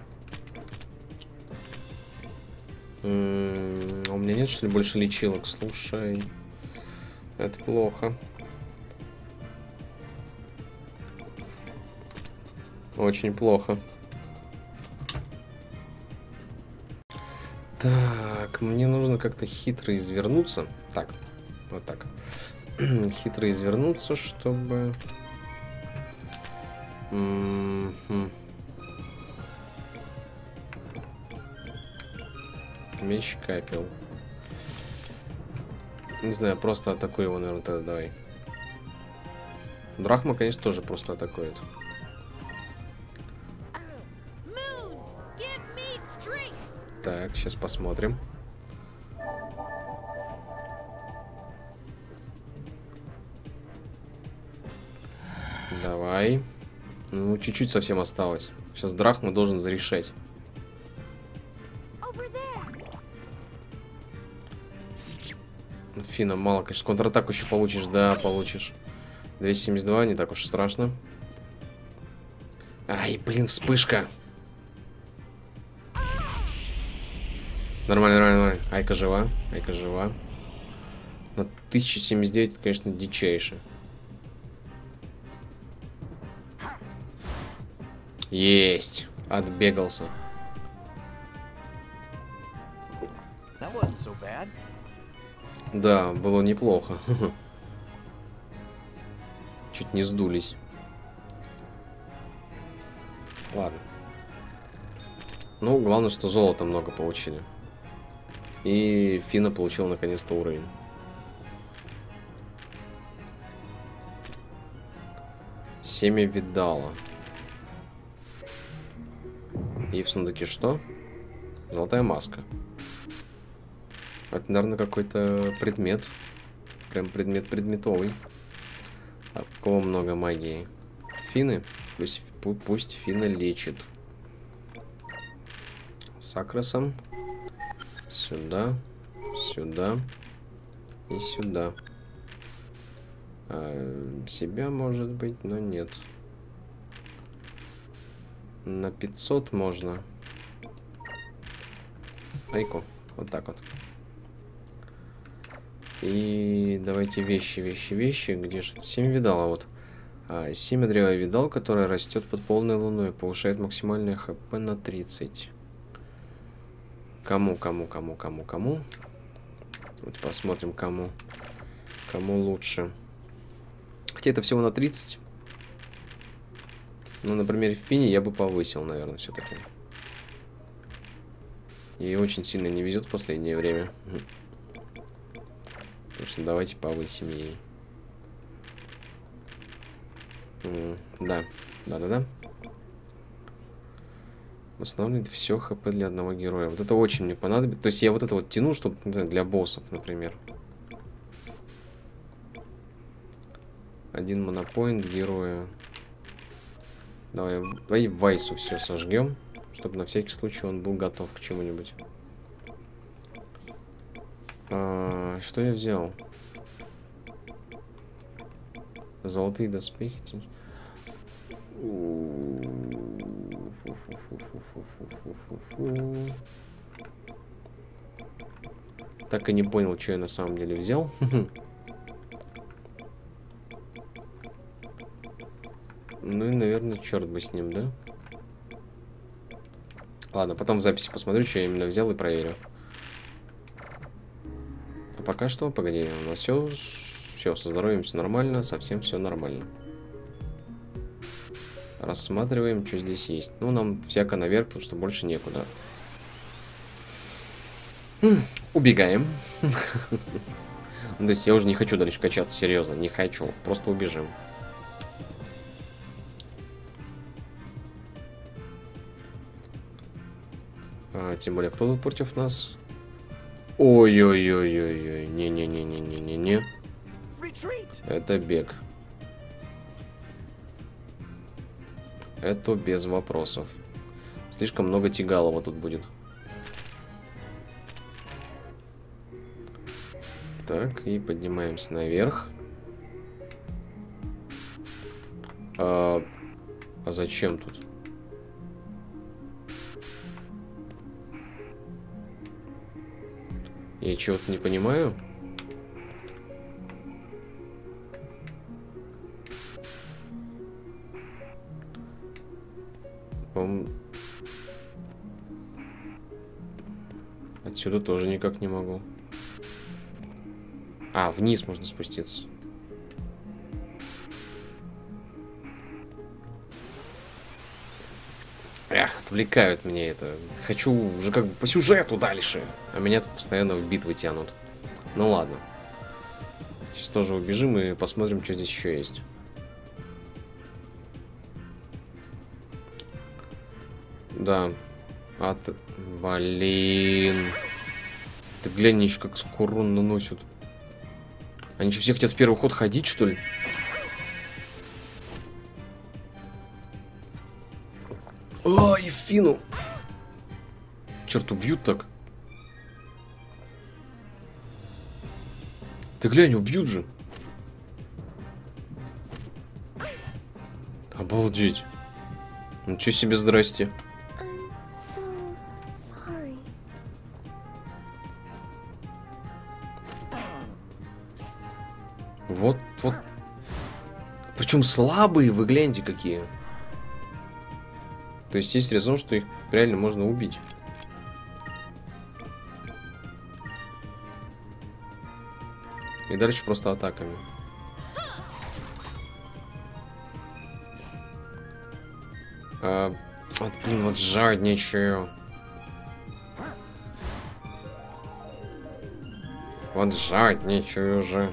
М-м, у меня нет, что ли, больше лечилок? Слушай, это плохо. Очень плохо. Так, мне нужно как-то хитро извернуться. Так, вот так. Хитро извернуться, чтобы... М-м-м. Меч капел. Не знаю, просто атакую его, наверное, тогда давай. Драхма, конечно, тоже просто атакует. Так, сейчас посмотрим. Давай. Ну, чуть-чуть совсем осталось. Сейчас Драхма должен зарешать. Фина мало, конечно. Контратаку еще получишь. Да, получишь. двести семьдесят два, не так уж страшно. Ай, блин, вспышка. Нормально, нормально, нормально. Айка жива. Айка жива. На тысяча семьдесят девять, это, конечно, дичайше. Есть. Отбегался. Да, было неплохо. Чуть не сдулись. Ладно. Ну, главное, что золота много получили. И Фина получил наконец-то уровень. Семя видала. И в сундуке что? Золотая маска. Это, наверное, какой-то предмет. Прям предмет предметовый. А у кого много магии? Фины? Пусть, пусть Фина лечит. С Акросом. Сюда. Сюда. И сюда. А, себя, может быть, но нет. На пятьсот можно. Айку. Вот так вот. И давайте вещи, вещи, вещи. Где же? семь видала вот. А, семя древа видал, которое растет под полной луной. Повышает максимальное хп на тридцать. Кому, кому, кому, кому, кому? Вот посмотрим, кому. Кому лучше. Хотя это всего на тридцать. Ну, например, в Фине я бы повысил, наверное, все-таки. Ей очень сильно не везет в последнее время. Так что давайте повысим ей. М, Да, да-да-да. Восстанавливает все хп для одного героя. Вот это очень мне понадобится. То есть я вот это вот тяну, чтобы, не знаю, для боссов, например. Один монопоинт героя. Давай, давай Вайсу все сожгем, чтобы на всякий случай он был готов к чему-нибудь. А, что я взял? Золотые доспехи. Так и не понял, что я на самом деле взял. Ну и, наверное, черт бы с ним, да? Ладно, потом в записи посмотрю, что я именно взял, и проверю. А пока что, погоди, у нас все, все, со здоровьем все нормально, совсем все нормально. Рассматриваем, что здесь есть. Ну, нам всяко наверх, потому что больше некуда. Хм, убегаем. То есть я уже не хочу дальше качаться, серьезно, не хочу. Просто убежим. А, тем более, кто тут против нас? Ой-ой-ой-ой-ой. Не-не-не-не-не-не-не. Это бег. Это без вопросов. Слишком много тягалова тут будет. Так, и поднимаемся наверх. А, а зачем тут? Я чего-то не понимаю. По-моему, отсюда тоже никак не могу. А, вниз можно спуститься. Эх, отвлекают меня это. Хочу уже как бы по сюжету дальше. А меня тут постоянно в битвы тянут. Ну ладно. Сейчас тоже убежим и посмотрим, что здесь еще есть. Да. От... Блин. Ты глянь, еще как скоро урон наносят. Они что, все хотят в первый ход ходить, что ли? О, и Фину. Черт, убьют так. Ты глянь, убьют же. Обалдеть. Ничего себе, здрасте. I'm so sorry. Вот, вот. Причем слабые, вы гляньте какие. То есть есть резон, что их реально можно убить. И дальше просто атаками. А, вот, блин, вот жадничаю. Вот жадничаю уже.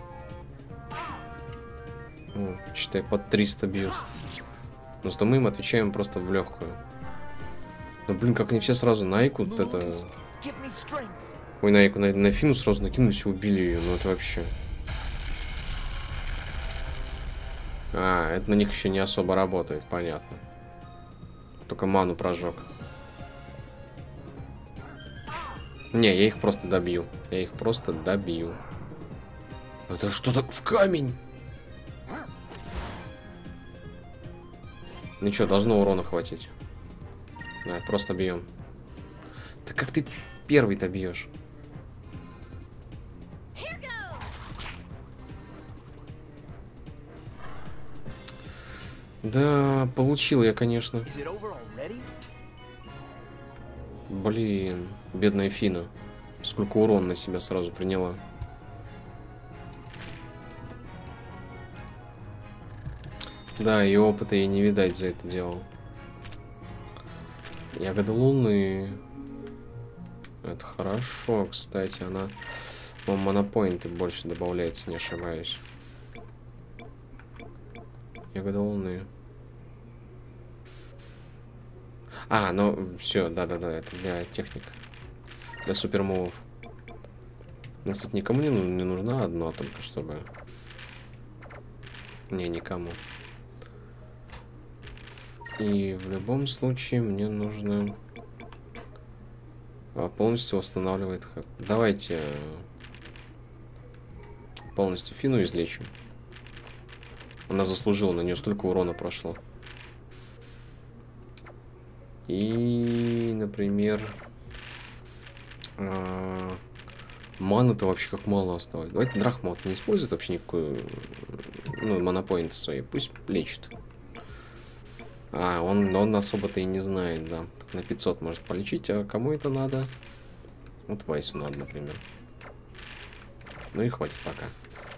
О, считай, под триста бьют. Но зато мы им отвечаем просто в легкую. Ну, блин, как они все сразу на Ику, вот это... Ой, на Ику, на, на Фину сразу накинулись и убили ее. Ну, это вообще... А, это на них еще не особо работает, понятно. Только ману прожег. Не, я их просто добью. Я их просто добью. Это что-то в камень. Ничего, должно урона хватить. Да, просто бьем. Да как ты первый-то бьешь? Да, получил я, конечно. Блин, бедная Фина. Сколько урона на себя сразу приняла. Да, и опыта ей не видать за это дело. Ягода Луны. Это хорошо, кстати. Она, по-моему, монопоинты больше добавляет, если не ошибаюсь. Ягода Луны. А, ну все, да-да-да, это для техник. Для супермувов. Ну, кстати, никому не, не нужна одна, только чтобы... Не, никому. И в любом случае мне нужно... А, полностью восстанавливает хэп. Давайте... Полностью Фину излечим. Она заслужила, на нее столько урона прошло. И, например... А... Маны-то вообще как мало осталось. Давайте Драхмот не использует вообще никакую... Ну, монопоинт свои. Пусть лечит. А, он, он особо-то и не знает, да. На пятьсот может полечить, а кому это надо? Вот Вайсу надо, например. Ну и хватит пока.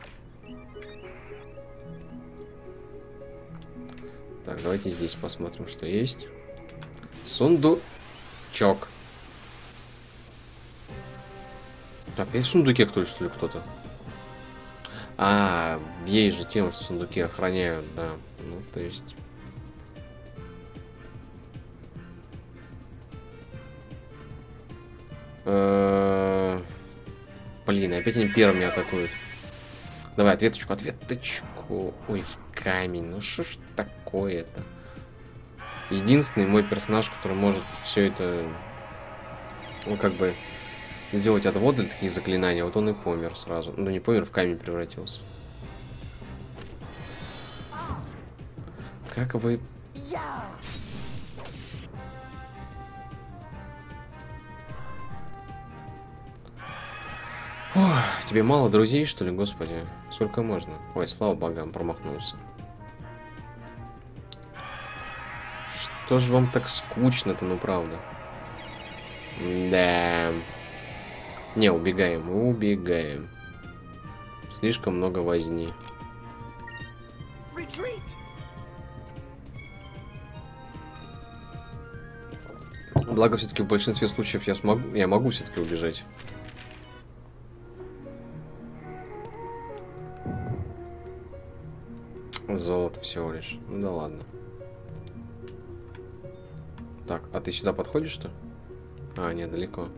Так, давайте здесь посмотрим, что есть. Сундучок. Опять в сундуке кто-то, что ли, кто-то? А, есть же тема, что сундуки охраняют, да. Ну, то есть... Блин, опять они первыми атакуют. Давай, ответочку, ответочку. Ой, в камень. Ну что ж такое-то? Единственный мой персонаж, который может все это... Ну, как бы... Сделать отводы для таких заклинаний. Вот он и помер сразу. Ну, не помер, в камень превратился. Как вы... Ох, тебе мало друзей, что ли, господи? Сколько можно? Ой, слава богам, промахнулся. Что же вам так скучно-то, ну правда? Да. Не, убегаем, убегаем. Слишком много возни. Благо, все-таки в большинстве случаев я смогу, я могу все-таки убежать. Золото всего лишь. Ну да ладно. Так, а ты сюда подходишь-то? А, нет, далеко.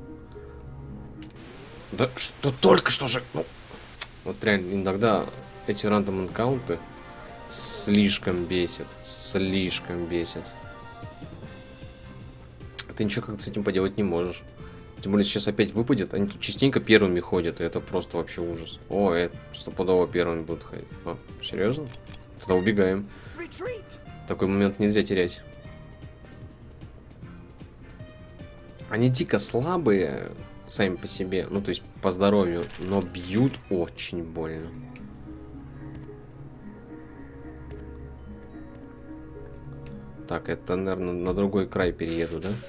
Да что только что же... Ну, вот реально, иногда эти рандом энкаунты слишком бесят. Слишком бесят. Ты ничего как-то с этим поделать не можешь. Тем более сейчас опять выпадет. Они тут частенько первыми ходят. И это просто вообще ужас. О, это стопудово первыми будут ходить. О, серьезно? Тогда убегаем. Такой момент нельзя терять. Они дико слабые сами по себе. Ну, то есть по здоровью. Но бьют очень больно. Так, это, наверное, на другой край перееду, да?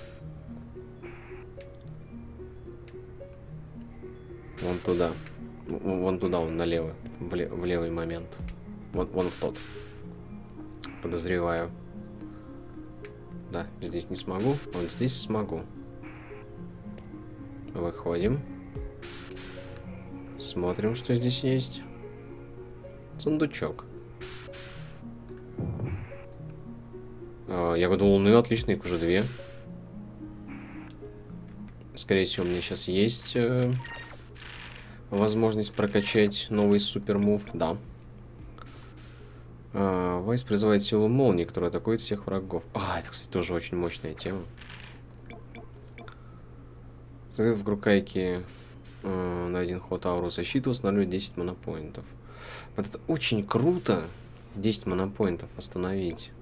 Вон туда. Вон туда, он налево. В, лев, в левый момент. Вот вон в тот. Подозреваю. Да, здесь не смогу. Вот здесь смогу. Выходим. Смотрим, что здесь есть. Сундучок. А, ягода Луны, отлично, их уже две. скорее всего, у меня сейчас есть э, возможность прокачать новый супермув. Да. А, Вайс призывает силу молнии, которая атакует всех врагов. А, это, кстати, тоже очень мощная тема. Создает вокруг Кайки э, на один ход ауру защиты, устанавливает десять монопоинтов. Вот это очень круто. десять монопоинтов остановить.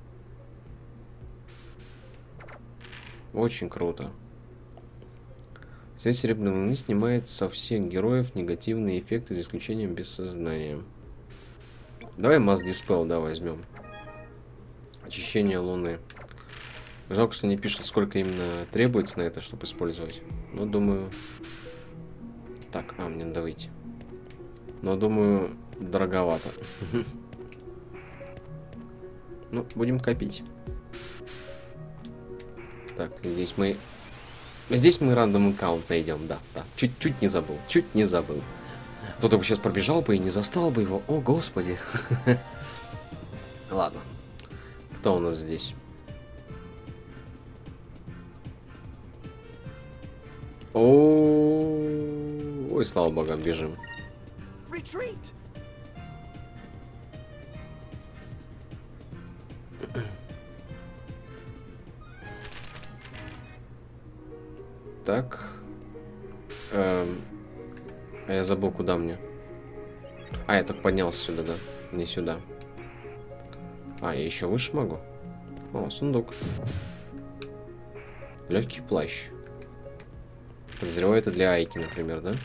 Очень круто. Связь серебряной луны снимает со всех героев негативные эффекты, за исключением бессознания. Давай Mass Dispel, да, возьмем. Очищение луны. Жалко, что не пишут, сколько именно требуется на это, чтобы использовать. Но думаю... Так, а, мне надо выйти. Но думаю, дороговато. Ну, будем копить. Так, здесь мы... Здесь мы рандом аккаунт найдем, да, да. Чуть-чуть не забыл, чуть не забыл. Кто-то бы сейчас пробежал бы и не застал бы его. О, господи. Ладно. Кто у нас здесь? О, ой, слава богам, бежим. Так. Эм, а я забыл, куда мне. А, я так поднялся сюда, да? Не сюда. А, я еще выше могу. О, сундук. Легкий плащ. Подозреваю, это для Айки, например, да?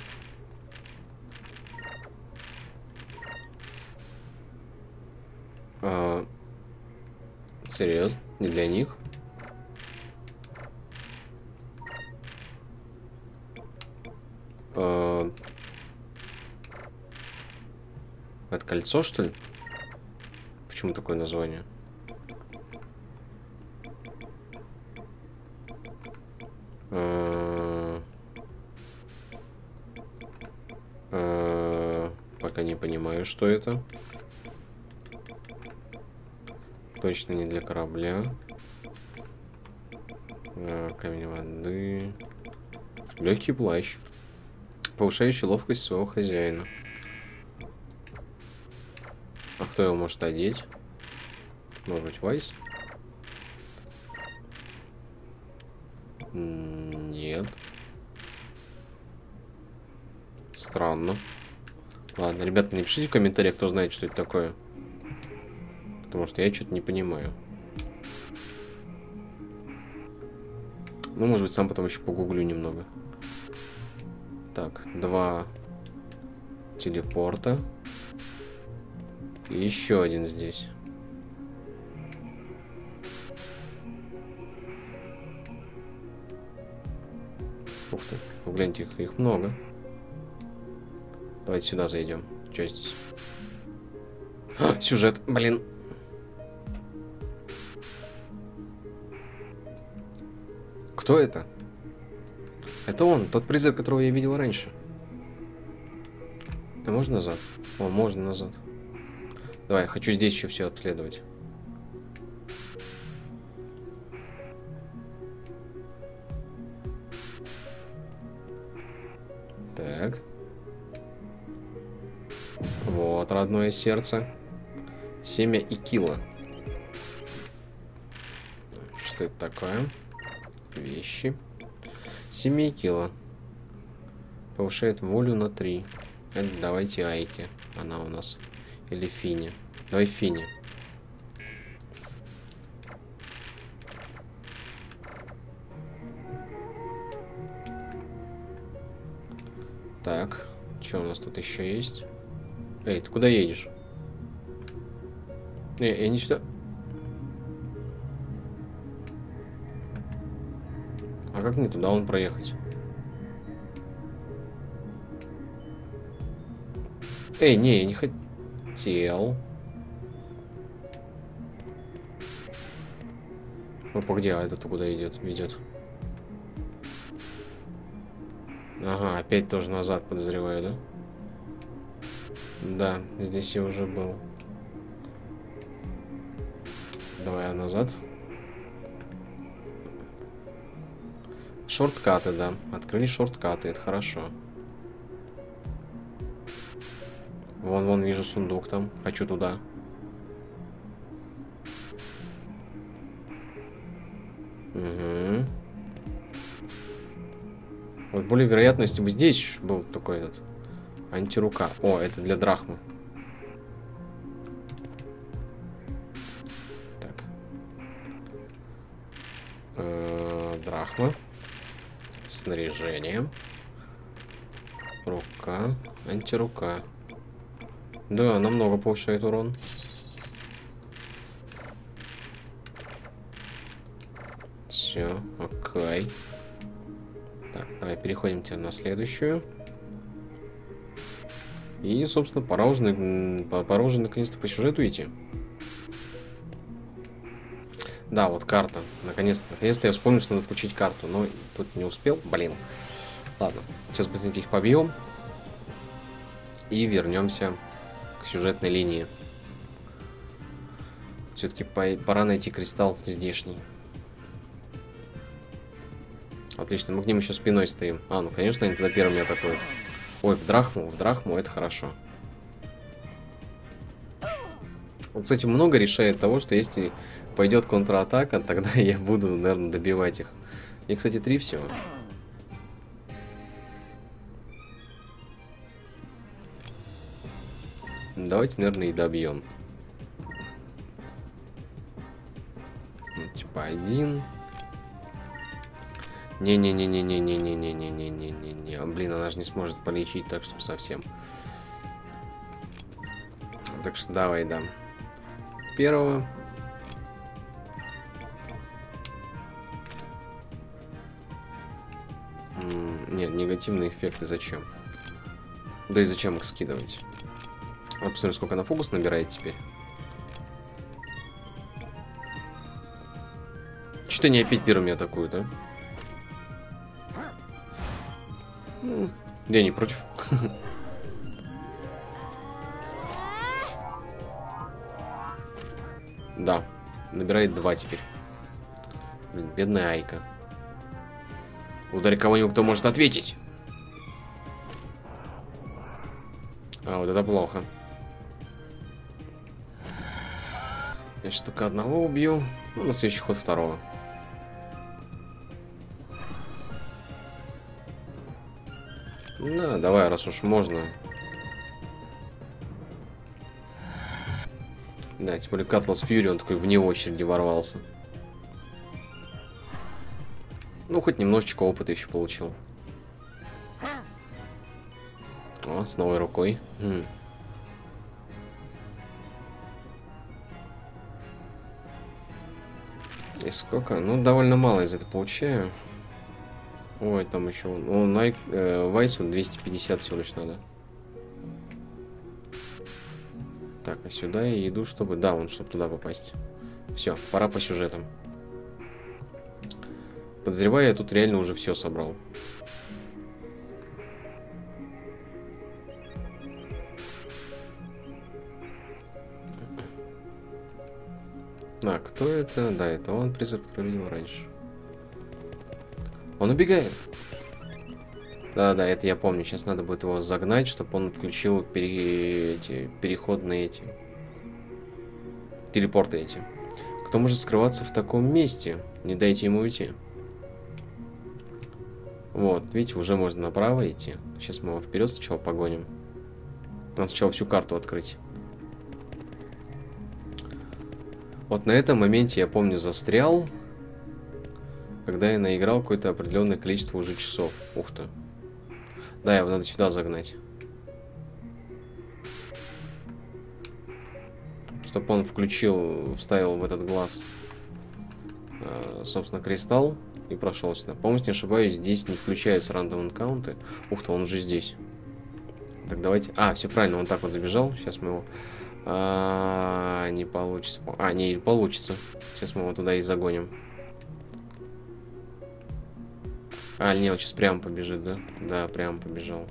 А, серьезно? Не для них? А, это кольцо, что ли? Почему такое название? А, а, пока не понимаю, что это. Точно не для корабля. А, камень воды. Легкий плащ, повышающий ловкость своего хозяина. А кто его может одеть? Может быть, Вайс? Нет. Странно. Ладно, ребятки, напишите в комментариях, кто знает, что это такое. Потому что я что-то не понимаю. Ну, может быть, сам потом еще погуглю немного. Так, два телепорта. И еще один здесь. Ух ты, вы гляньте, их, их много. Давайте сюда зайдем. Что здесь? А, сюжет, блин. Кто это? Это он, тот призрак, которого я видел раньше. А можно назад? О, можно назад. Давай, я хочу здесь еще все обследовать. Так. Вот, родное сердце. Семя Икила. Что это такое? Вещи. Семя Икила. Повышает волю на три. Это давайте Айке. Она у нас. Или Фини. Давай Фини. Так. Что у нас тут еще есть? Эй, ты куда едешь? Эй, я не сюда. А как мне туда он проехать? Эй, не, я не хотел. Опа, где? А это-то куда идет? Ведет. Ага, опять тоже назад подозреваю, да? Да, здесь я уже был. Давай назад. Шорткаты, да. Открыли шорткаты, это хорошо. Вон, вон, вижу сундук там. Хочу туда. Угу. Вот более вероятно, если бы здесь был такой этот антирука. О, это для драхмы. Так. Э-э, драхма. Снаряжение. Рука. Антирука. Да, намного повышает урон. Все, окей. Так, давай переходим теперь на следующую. И, собственно, пора уже, пора уже наконец-то по сюжету идти. Да, вот карта. Наконец-то. Наконец-то я вспомнил, что надо включить карту. Но тут не успел. Блин. Ладно. Сейчас быстренько их побьем. И вернемся к сюжетной линии. Все-таки пора найти кристалл здешний. Отлично, мы к ним еще спиной стоим. А, ну, конечно, они тогда первыми атакуют. Ой, в драхму, в драхму, это хорошо. Вот, кстати, много решает того, что если пойдет контратака, тогда я буду, наверное, добивать их. И, кстати, три всего. Давайте, наверное, и добьем. Ну, типа один. Не-не-не-не-не-не-не-не-не-не-не-не-не. Блин, она же не сможет полечить так, чтобы совсем. Так что давай, да. Первого. М-м, нет, негативные эффекты зачем? Да и зачем их скидывать? Вот посмотрим, сколько она фокус набирает теперь. Что-то они опять первыми атакуют, а? Ну, я не против. Да, набирает два теперь. Блин, бедная Айка. Ударь кого-нибудь, кто может ответить. А, вот это плохо. Я сейчас только одного убью. Ну, на следующий ход второго. На, давай, раз уж можно. Да, тем более Катлас Фьюри, он такой вне очереди ворвался. Ну, хоть немножечко опыта еще получил. О, с новой рукой. Хм. И сколько? Ну, довольно мало из этого получаю. Ой, там еще... О, Найк... Э, Вайсу двести пятьдесят всего лишь надо. Так, а сюда я иду, чтобы... Да, вон, чтобы туда попасть. Все, пора по сюжетам. Подозреваю, я тут реально уже все собрал. А, кто это? Да, это он, призрак, который видел раньше. Он убегает. Да-да, это я помню. Сейчас надо будет его загнать, чтобы он включил пере... эти переходные эти... телепорты эти. Кто может скрываться в таком месте? Не дайте ему уйти. Вот, видите, уже можно направо идти. Сейчас мы его вперед сначала погоним. Надо сначала всю карту открыть. Вот на этом моменте, я помню, застрял. Когда я наиграл какое-то определенное количество уже часов. Ух ты. Да, его надо сюда загнать. Чтобы он включил, вставил в этот глаз, э, собственно, кристалл и прошел сюда. По-моему, если не ошибаюсь, здесь не включаются рандом энкаунты. Ух ты, он уже здесь. Так, давайте... А, все правильно, он так вот забежал. Сейчас мы его... А, не получится. А, не получится. Сейчас мы его туда и загоним. А, не, он сейчас прямо побежит, да? Да, прямо побежал.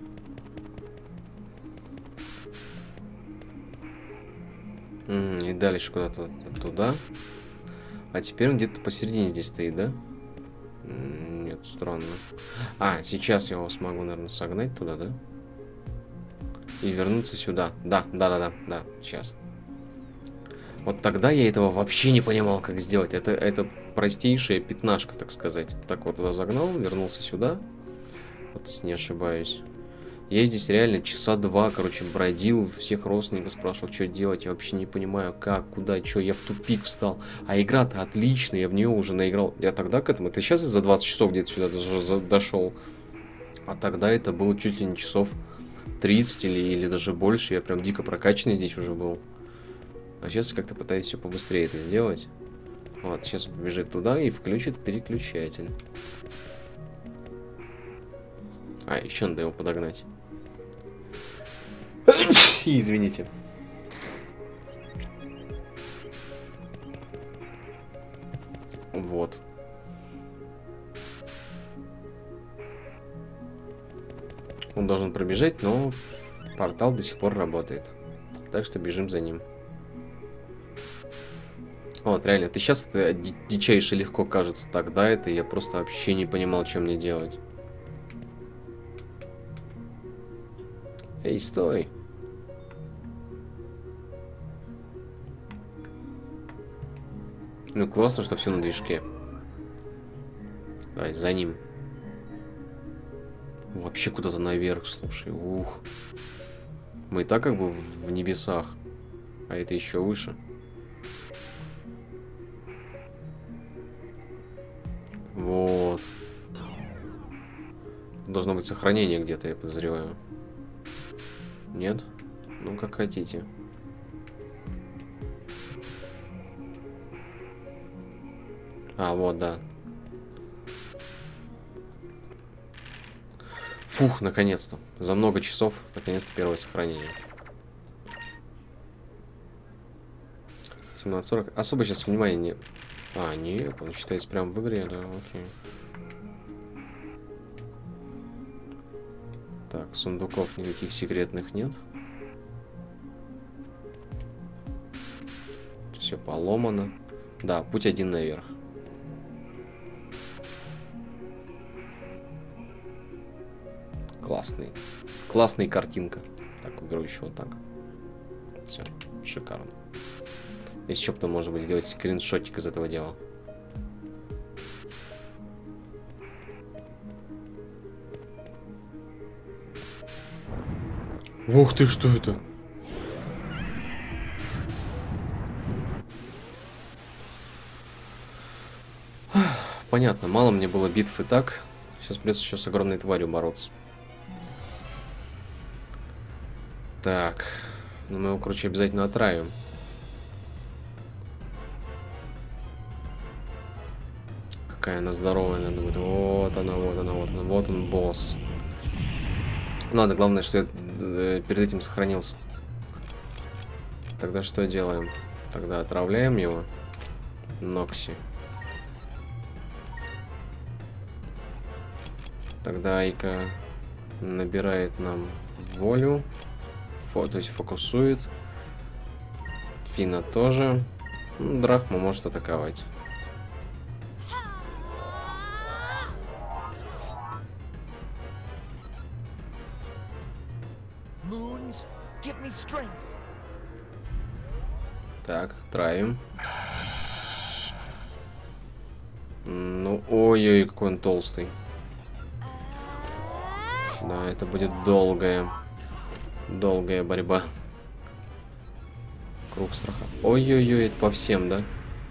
М -м, и дальше куда-то туда. А теперь он где-то посередине здесь стоит, да? М -м, нет. Странно. А, сейчас я его смогу, наверное, согнать туда, да? И вернуться сюда. Да, да-да-да, да, сейчас. Вот тогда я этого вообще не понимал, как сделать. Это, это простейшая пятнашка, так сказать. Так вот туда загнал, вернулся сюда. Вот, если не ошибаюсь. Я здесь реально часа два, короче, бродил, всех родственников спрашивал, что делать. Я вообще не понимаю, как, куда, что. Я в тупик встал. А игра-то отличная, я в нее уже наиграл. Я тогда к этому... Ты сейчас за двадцать часов где-то сюда даже дошел. А тогда это было чуть ли не часов тридцать или, или даже больше. Я прям дико прокачанный здесь уже был. А сейчас я как-то пытаюсь все побыстрее это сделать. Вот, сейчас побежит туда и включит переключатель. А, еще надо его подогнать. Извините. Вот. Он должен пробежать, но портал до сих пор работает. Так что бежим за ним. Вот, реально, ты сейчас это дичайше легко кажется. Тогда это я просто вообще не понимал, что мне делать. Эй, стой! Ну, классно, что все на движке. Давай, за ним. Вообще куда-то наверх, слушай. Ух. Мы и так как бы в небесах. А это еще выше. Вот. Должно быть сохранение где-то, я подозреваю. Нет? Ну, как хотите. А, вот, да. Фух, наконец-то. За много часов, наконец-то, первое сохранение. семнадцать сорок. Особо сейчас внимания не... А, нет, он считается прям в игре, да, окей. Так, сундуков никаких секретных нет. Все поломано. Да, путь один наверх. Классный. Классная картинка. Так, уберу еще вот так. Все, шикарно. Еще потом можно будет сделать скриншотик из этого дела. Ух ты, что это? Понятно, мало мне было битв и так. Сейчас придется еще с огромной тварью бороться. Так. Ну мы его, короче, обязательно отравим. Какая она здоровая, наверное, будет. Вот она, вот она, вот она. Вот он, босс. Ладно, главное, что я перед этим сохранился. Тогда что делаем? Тогда отравляем его. Нокси. Тогда Айка набирает нам волю. Фо, то есть фокусует. Фина тоже. Ну, Драхма может атаковать. Так, травим. Ну, ой-ой, какой он толстый. Да, это будет долгая, долгая борьба. Круг страха. Ой-ой-ой, это по всем, да?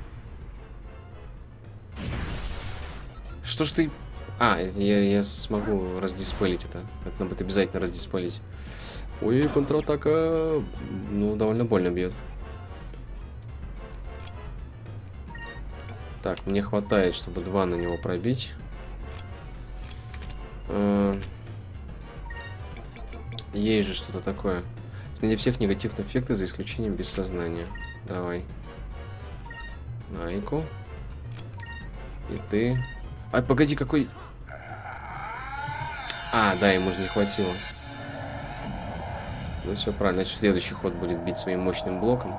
Что ж ты... А, я, я смогу раздиспелить это. Это надо будет обязательно раздиспелить. Ой, контратака... Ну, довольно больно бьет. Так, мне хватает, чтобы два на него пробить. Есть же что-то такое. Снять всех негативных эффектов за исключением без сознания. Давай. Найку. И ты. Ай, погоди, какой... А, да, ему же не хватило. Ну все правильно, значит следующий ход будет бить своим мощным блоком.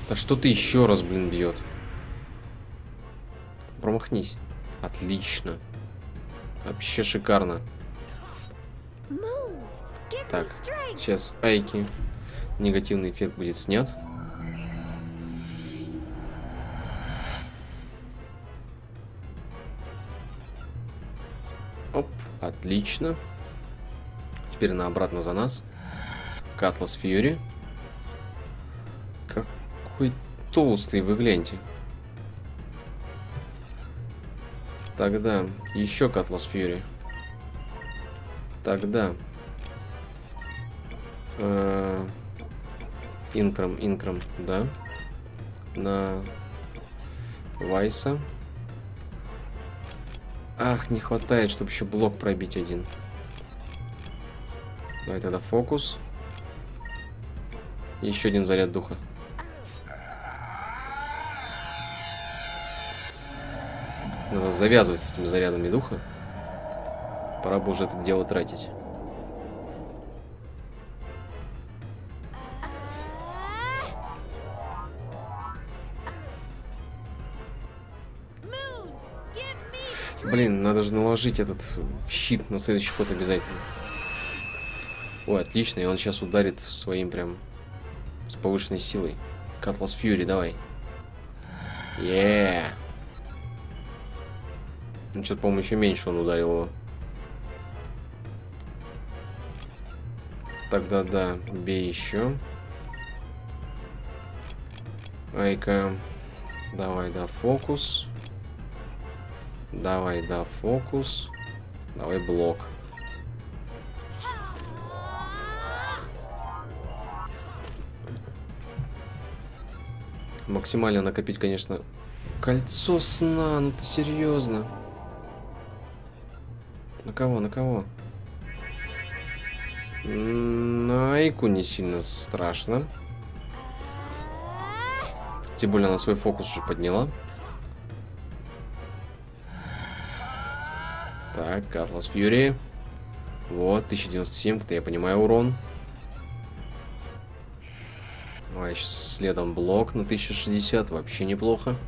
Да что ты еще раз, блин, бьет? Промахнись. Отлично. Вообще шикарно. Так, сейчас Айки. Негативный эффект будет снят. Оп, отлично. Теперь на обратно за нас. Катлас Фьюри. Какой толстый, вы гляньте. Тогда еще Катлас Фьюри. Тогда э, Инкрам, Инкрам, да. На Вайса. Ах, не хватает, чтобы еще блок пробить один. Давай тогда фокус. Еще один заряд духа. Надо завязывать с этими зарядами духа. Пора бы уже это дело тратить. Блин, надо же наложить этот щит на следующий ход обязательно. Ой, отлично, и он сейчас ударит своим прям с повышенной силой. Катлас Фьюри, давай. Еее. Ну, что-то, по-моему, еще меньше он ударил его. Тогда да, бей еще. Айка. Давай, да, фокус. Давай, да, фокус. Давай, блок. Максимально накопить, конечно. Кольцо сна, ну ты серьезно? На кого, на кого? На Айку не сильно страшно. Тем более она свой фокус уже подняла. Так, Атлас Фьюри. Вот, тысяча девяносто семь, это я понимаю урон. Давай сейчас следом блок на тысяча шестьдесят, вообще неплохо.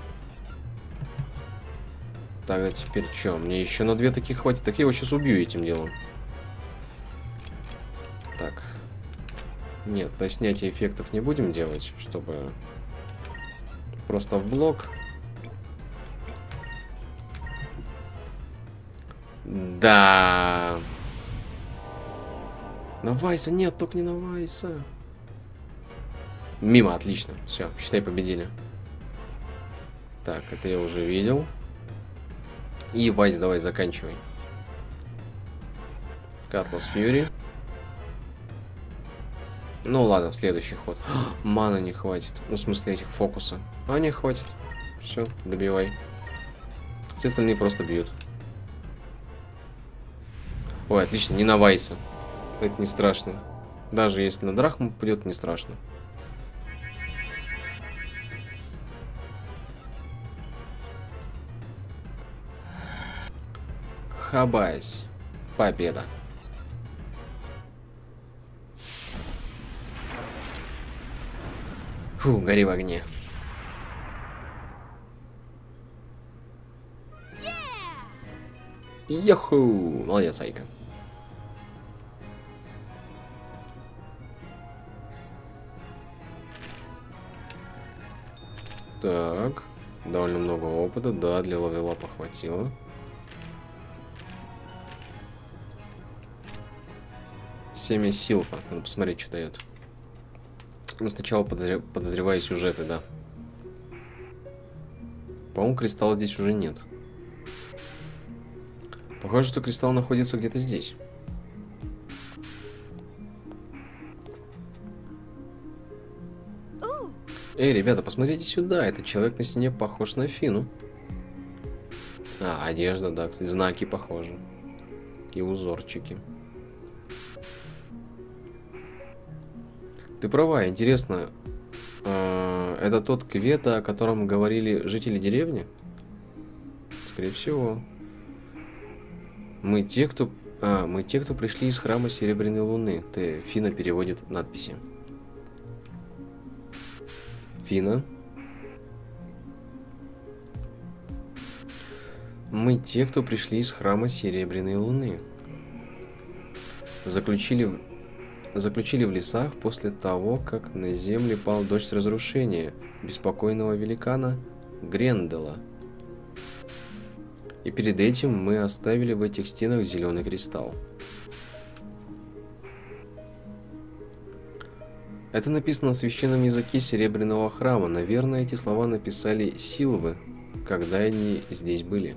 Тогда теперь что? Мне еще на две таких хватит. Так я его сейчас убью этим делом. Так. Нет, до снятия эффектов не будем делать, чтобы просто в блок. Да. На Вайса нет, только не на Вайса. Мимо, отлично. Все, считай, победили. Так, это я уже видел. И Вайс, давай, заканчивай. Катлас Фьюри. Ну ладно, в следующий ход. Мана не хватит. Ну, в смысле, этих фокуса. А, не хватит. Все, добивай. Все остальные просто бьют. Ой, отлично, не на Вайса. Это не страшно. Даже если на Драхму придет, не страшно. Хабайс. Победа. Фу, гори в огне. Йоху! Молодец, Айка. Так. Довольно много опыта. Да, для левела хватило. Семя Силфа. Надо посмотреть, что дает. Ну, сначала подозрев... подозреваю сюжеты, да. По-моему, кристалла здесь уже нет. Похоже, что кристалл находится где-то здесь. Эй, ребята, посмотрите сюда. Этот человек на стене похож на Фину. А, одежда, да, кстати, знаки похожи. И узорчики. Ты права, интересно. Э, это тот Квета, о котором говорили жители деревни? Скорее всего. Мы те, кто... А, мы те, кто пришли из храма Серебряной Луны. Ты, Фина переводит надписи. Фина. Мы те, кто пришли из храма Серебряной Луны. Заключили, заключили в лесах после того, как на земле пал дождь разрушения беспокойного великана Грендела. И перед этим мы оставили в этих стенах зеленый кристалл. Это написано на священном языке Серебряного храма. Наверное, эти слова написали силвы, когда они здесь были.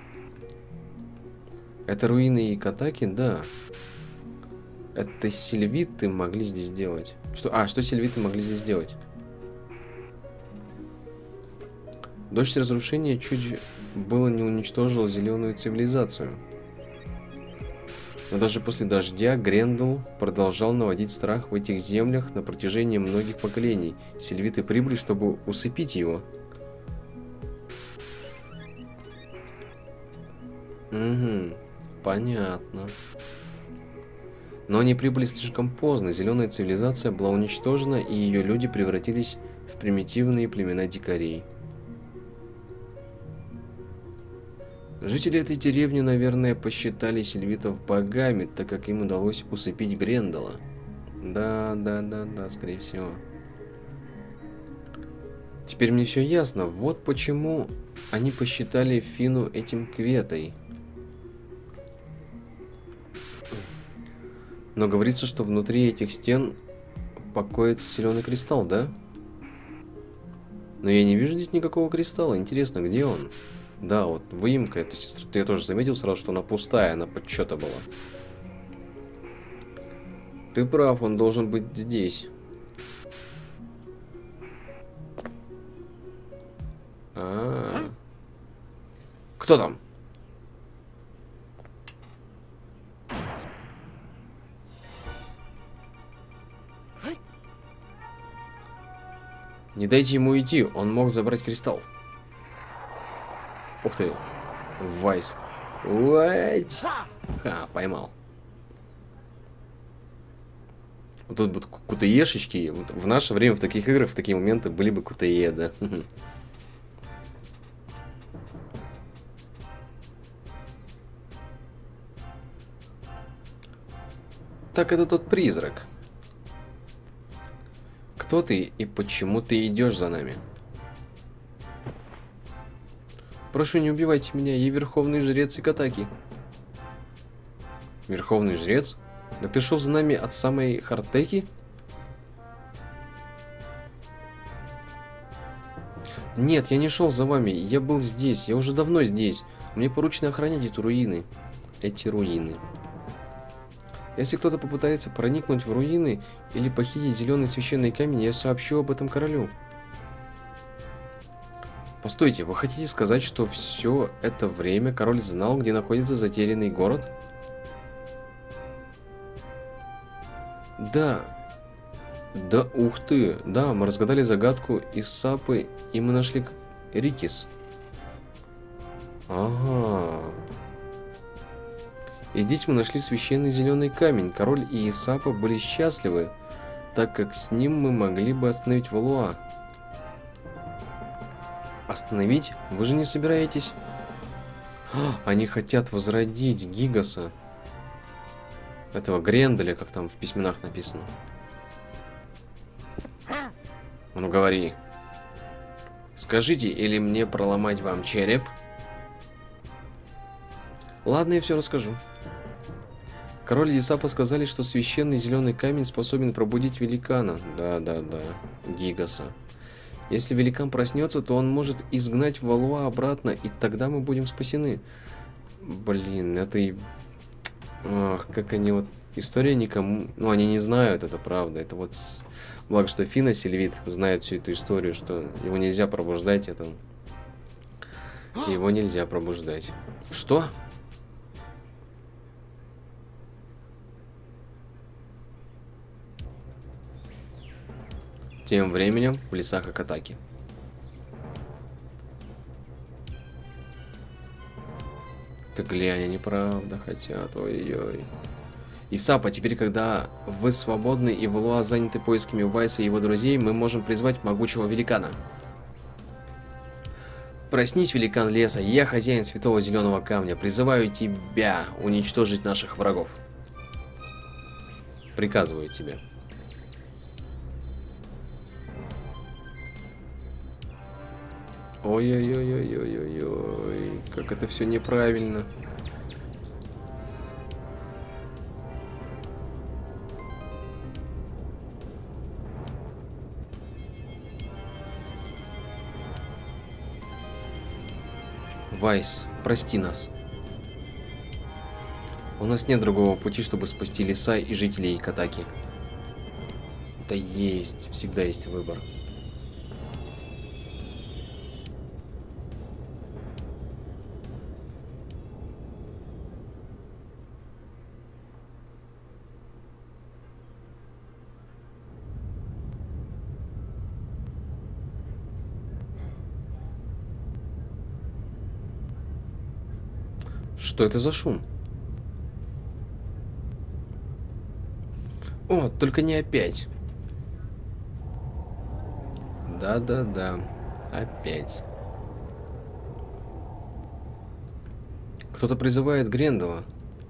Это руины Икатаки, да. Это сильвиты могли здесь сделать. Что? А, что сильвиты могли здесь сделать? Дождь разрушения чуть было не уничтожил зеленую цивилизацию. Но даже после дождя Грендел продолжал наводить страх в этих землях на протяжении многих поколений. Сильвиты прибыли, чтобы усыпить его. Угу, понятно. Но они прибыли слишком поздно. Зеленая цивилизация была уничтожена, и ее люди превратились в примитивные племена дикарей. Жители этой деревни, наверное, посчитали сильвитов богами, так как им удалось усыпить Грендела. Да, да, да, да, скорее всего. Теперь мне все ясно. Вот почему они посчитали Фину этим кветой. Но говорится, что внутри этих стен покоится зеленый кристалл, да? Но я не вижу здесь никакого кристалла. Интересно, где он? Да, вот выемка. То есть я тоже заметил сразу, что она пустая, она под что-то была. Ты прав, он должен быть здесь. А-а-а. Кто там? Не дайте ему уйти, он мог забрать кристалл. Ух ты. Вайс. Уайт. Ха, поймал. Вот тут будут кутаешечки. Вот в наше время в таких играх, в такие моменты были бы кутае, да. Так, это тот призрак. Кто ты и почему ты идешь за нами? Прошу, не убивайте меня, я верховный жрец Икатаки. Верховный жрец? Да ты шел за нами от самой Хартеки? Нет, я не шел за вами, я был здесь, я уже давно здесь. Мне поручено охранять эти руины. Эти руины. Если кто-то попытается проникнуть в руины или похитить зеленый священный камень, я сообщу об этом королю. Постойте, вы хотите сказать, что все это время король знал, где находится затерянный город? Да. Да, ух ты. Да, мы разгадали загадку из Сапы, и мы нашли Рикис. Ага. И здесь мы нашли священный зеленый камень. Король и Исапа были счастливы, так как с ним мы могли бы остановить Валуа. Остановить? Вы же не собираетесь? А, они хотят возродить Гигаса. Этого Гренделя, как там в письменах написано. Ну говори. Скажите, или мне проломать вам череп? Ладно, я все расскажу. Король и Исапа сказали, что священный зеленый камень способен пробудить великана. Да-да-да, Гигаса. Если великан проснется, то он может изгнать Валуа обратно, и тогда мы будем спасены. Блин, это и... Ох, как они вот... История никому... Ну, они не знают, это правда. Это вот... С... Благо, что Фина Сильвит знает всю эту историю, что его нельзя пробуждать, это... Его нельзя пробуждать. Что? Тем временем в лесах Икатаки. Ты глянь, они правда хотят, ой-ой-ой. Исапа, теперь, когда вы свободны и Валуа заняты поисками Вайса и его друзей, мы можем призвать могучего великана. Проснись, великан леса, я хозяин святого зеленого камня, призываю тебя уничтожить наших врагов. Приказываю тебе. Ой-ой-ой-ой-ой-ой-ой, как это все неправильно. Вайс, прости нас. У нас нет другого пути, чтобы спасти леса и жителей Катаки. Да есть, всегда есть выбор. Что это за шум? О, только не опять. Да-да-да, опять. Кто-то призывает Грендела.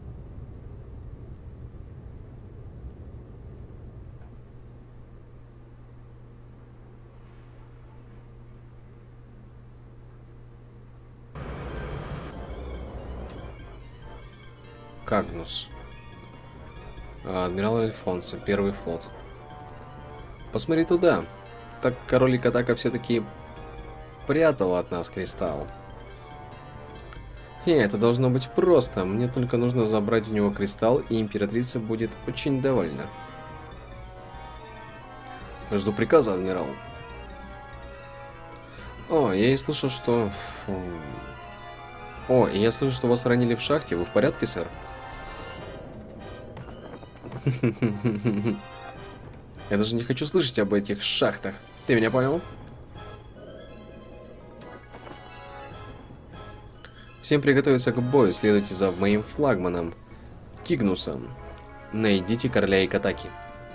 Кагнус. Адмирал Альфонсо, первый флот. Посмотри туда. Так король Катака все-таки прятал от нас кристалл. Хе, это должно быть просто. Мне только нужно забрать у него кристалл, и императрица будет очень довольна. Жду приказа, адмирал. О, я и слышал, что... О, и я слышал, что вас ранили в шахте. Вы в порядке, сэр? Я даже не хочу слышать об этих шахтах. Ты меня понял? Всем приготовиться к бою. Следуйте за моим флагманом Кигнусом. Найдите короля Икатаки.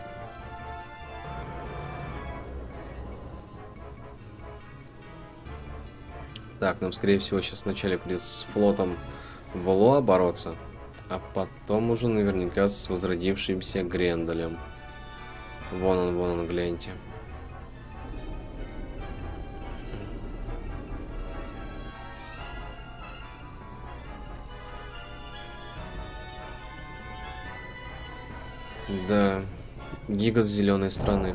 Так, нам, скорее всего, сейчас вначале придется с флотом Валуа бороться. А потом уже наверняка с возродившимся Гренделем. Вон он, вон он, гляньте. Да, гига с зеленой стороны.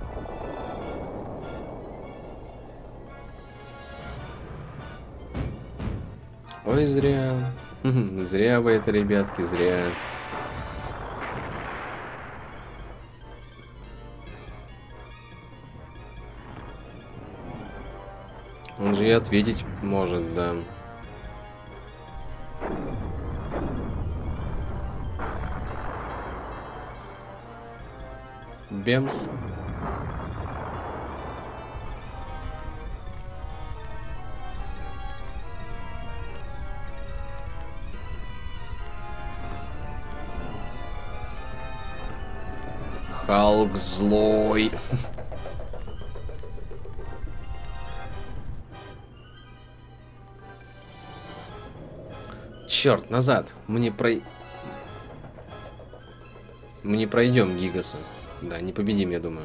Ой, зря. Зря вы это, ребятки, зря. Он же и ответить может, да. Бемс. Халк злой. Черт, назад. Мы не про... Мы не пройдем Гигаса. Да, не победим, я думаю.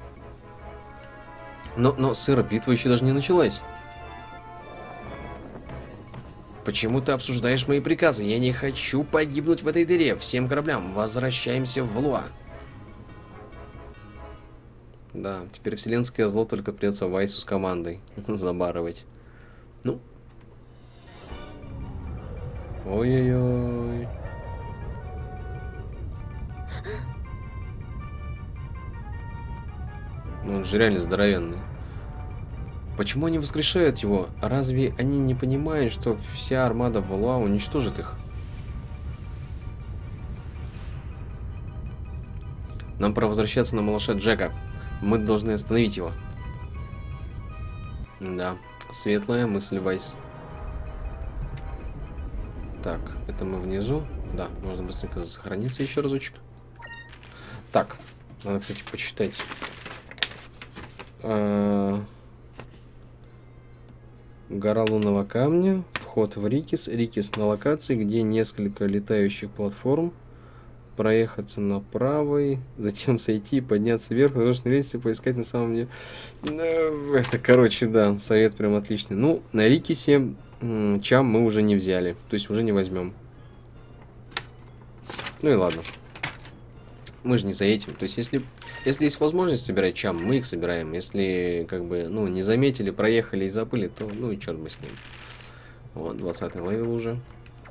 Но, но, сэр, битва еще даже не началась. Почему ты обсуждаешь мои приказы? Я не хочу погибнуть в этой дыре. Всем кораблям, возвращаемся в Валуа. Да, теперь вселенское зло только придется Вайсу с командой забарывать. Ну. Ой-ой-ой. Ну, он же реально здоровенный. Почему они воскрешают его? Разве они не понимают, что вся армада Валуа уничтожит их? Нам пора возвращаться на малыша Джека. Мы должны остановить его. Да, светлая мысль, Вайс. Так, это мы внизу. Да, можно быстренько сохраниться еще разочек. Так, надо, кстати, почитать. А... Гора лунного камня. Вход в Рикис. Рикис на локации, где несколько летающих платформ. Проехаться на правой, затем сойти и подняться вверх, на лестнице поискать на самом деле. Это, короче, да, совет прям отличный. Ну, на Рикисе чам мы уже не взяли, то есть уже не возьмем. Ну и ладно. Мы же не за этим. То есть, если, если есть возможность собирать чам, мы их собираем. Если, как бы, ну, не заметили, проехали и забыли, то, ну и черт бы с ним. Вот, двадцатый левел уже.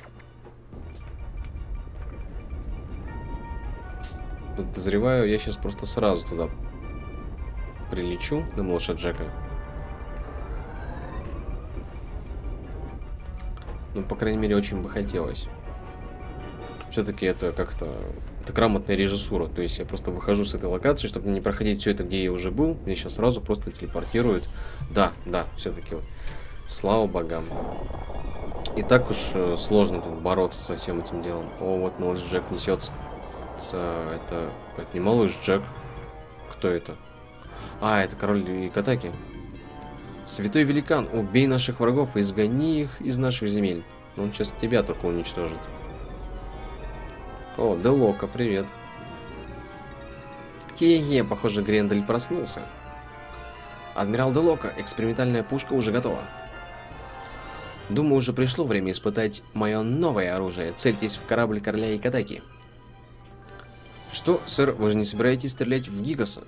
Подозреваю, я сейчас просто сразу туда прилечу, на Млоша Джека. Ну, по крайней мере, очень бы хотелось. Все-таки это как-то... Это грамотная режиссура. То есть я просто выхожу с этой локации, чтобы не проходить все это, где я уже был. Мне сейчас сразу просто телепортируют. Да, да, все-таки вот. Слава богам. И так уж сложно тут бороться со всем этим делом. О, вот Млош Джек несется. Это, это не малыш Джек. Кто это? А, это король Икатаки. Святой великан, убей наших врагов и изгони их из наших земель. Он сейчас тебя только уничтожит. О, Делока, привет. Хе-хе, похоже, Грендель проснулся. Адмирал Делока, экспериментальная пушка уже готова. Думаю, уже пришло время испытать мое новое оружие. Цельтесь в корабль короля Икатаки. Что, сэр, вы же не собираетесь стрелять в Гигаса?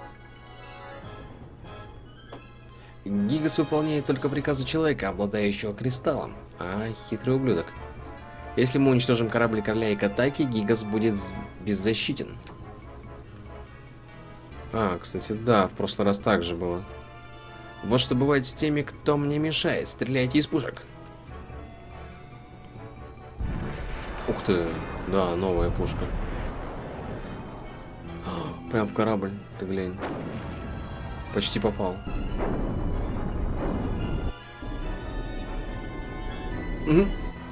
Гигас выполняет только приказы человека, обладающего кристаллом. А, хитрый ублюдок. Если мы уничтожим корабль короля Икатаки, Гигас будет беззащитен. А, кстати, да, в прошлый раз так же было. Вот что бывает с теми, кто мне мешает. Стреляйте из пушек. Ух ты, да, новая пушка. Прям в корабль, ты глянь. Почти попал. Угу.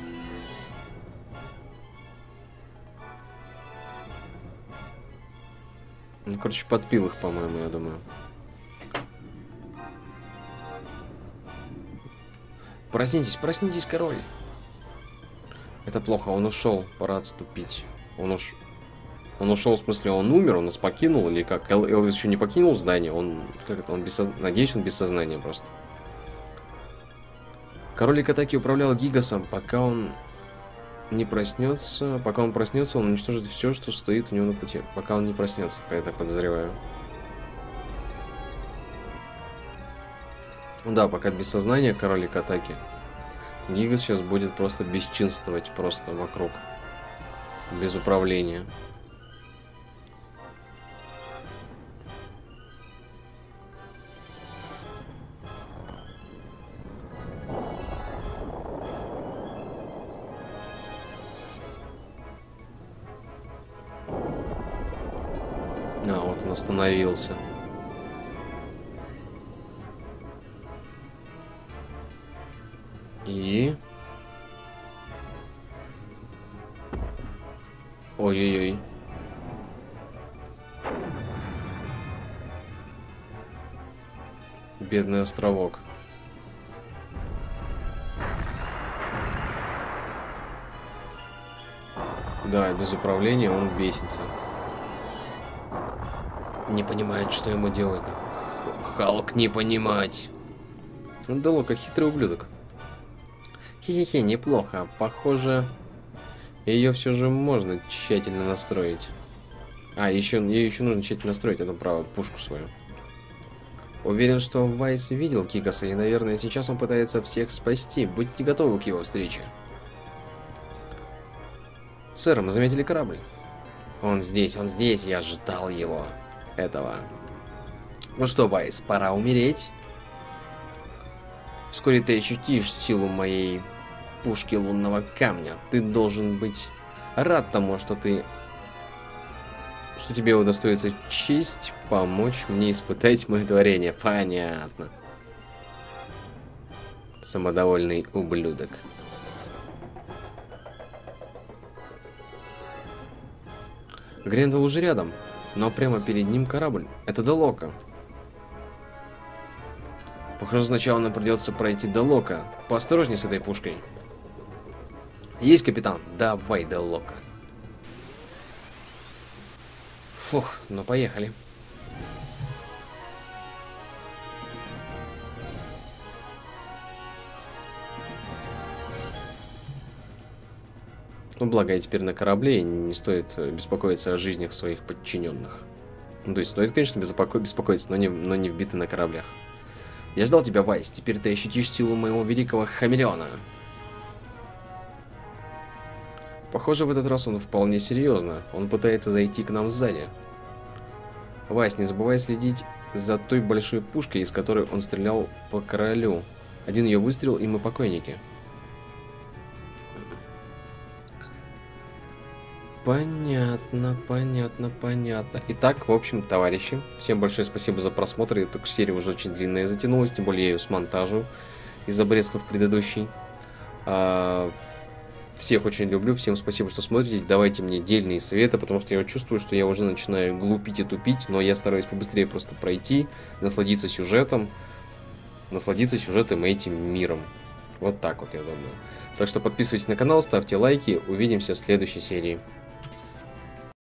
Ну, короче, подпил их, по-моему, я думаю. Проснитесь, проснитесь, король. Это плохо, он ушел, пора отступить. Он уж... Он ушел, в смысле, он умер, он нас покинул, или как? Эл Элвис еще не покинул здание, он, как это, он без соз... Надеюсь, он без сознания просто. Король Икатаки управлял Гигасом, пока он не проснется, пока он проснется, он уничтожит все, что стоит у него на пути. Пока он не проснется, я так подозреваю. Да, пока без сознания король Икатаки, Гигас сейчас будет просто бесчинствовать просто вокруг. Без управления. А, вот он остановился. И... Ой-ой-ой. Бедный островок. Да, без управления он бесится. Не понимает, что ему делать. Халк не понимать. Делока хитрый ублюдок. Хе-хе-хе, неплохо. Похоже, ее все же можно тщательно настроить. А, еще, ее еще нужно тщательно настроить, это право, пушку свою. Уверен, что Вайс видел Гигаса, и, наверное, сейчас он пытается всех спасти. Будьте готовы к его встрече. Сэр, мы заметили корабль. Он здесь, он здесь, я ждал его. Этого. Ну что, Вайс, пора умереть. Вскоре ты ощутишь силу моей пушки лунного камня. Ты должен быть рад тому, что ты... Что тебе удостоится честь помочь мне испытать мое творение. Понятно. Самодовольный ублюдок. Грендел уже рядом, но прямо перед ним корабль. Это Делока. Похоже, сначала нам придется пройти Делока. Поосторожней с этой пушкой. Есть, капитан. Давай, Делока. Фух, ну поехали. Ну, благо, я теперь на корабле, и не стоит беспокоиться о жизнях своих подчиненных. Ну, то есть, стоит, конечно, беспоко... беспокоиться, но не, но не вбиты на кораблях. Я ждал тебя, Вайс. Теперь ты ощутишь силу моего великого хамелеона. Похоже, в этот раз он вполне серьезно. Он пытается зайти к нам сзади. Вайс, не забывай следить за той большой пушкой, из которой он стрелял по королю. Один ее выстрел, и мы покойники. Понятно, понятно, понятно. Итак, в общем, товарищи, всем большое спасибо за просмотр. Эта серия уже очень длинная затянулась, тем более я ее смонтажу из обрезков предыдущей. А, всех очень люблю, всем спасибо, что смотрите. Давайте мне дельные советы, потому что я чувствую, что я уже начинаю глупить и тупить, но я стараюсь побыстрее просто пройти, насладиться сюжетом, насладиться сюжетом и этим миром. Вот так вот, я думаю. Так что подписывайтесь на канал, ставьте лайки, увидимся в следующей серии.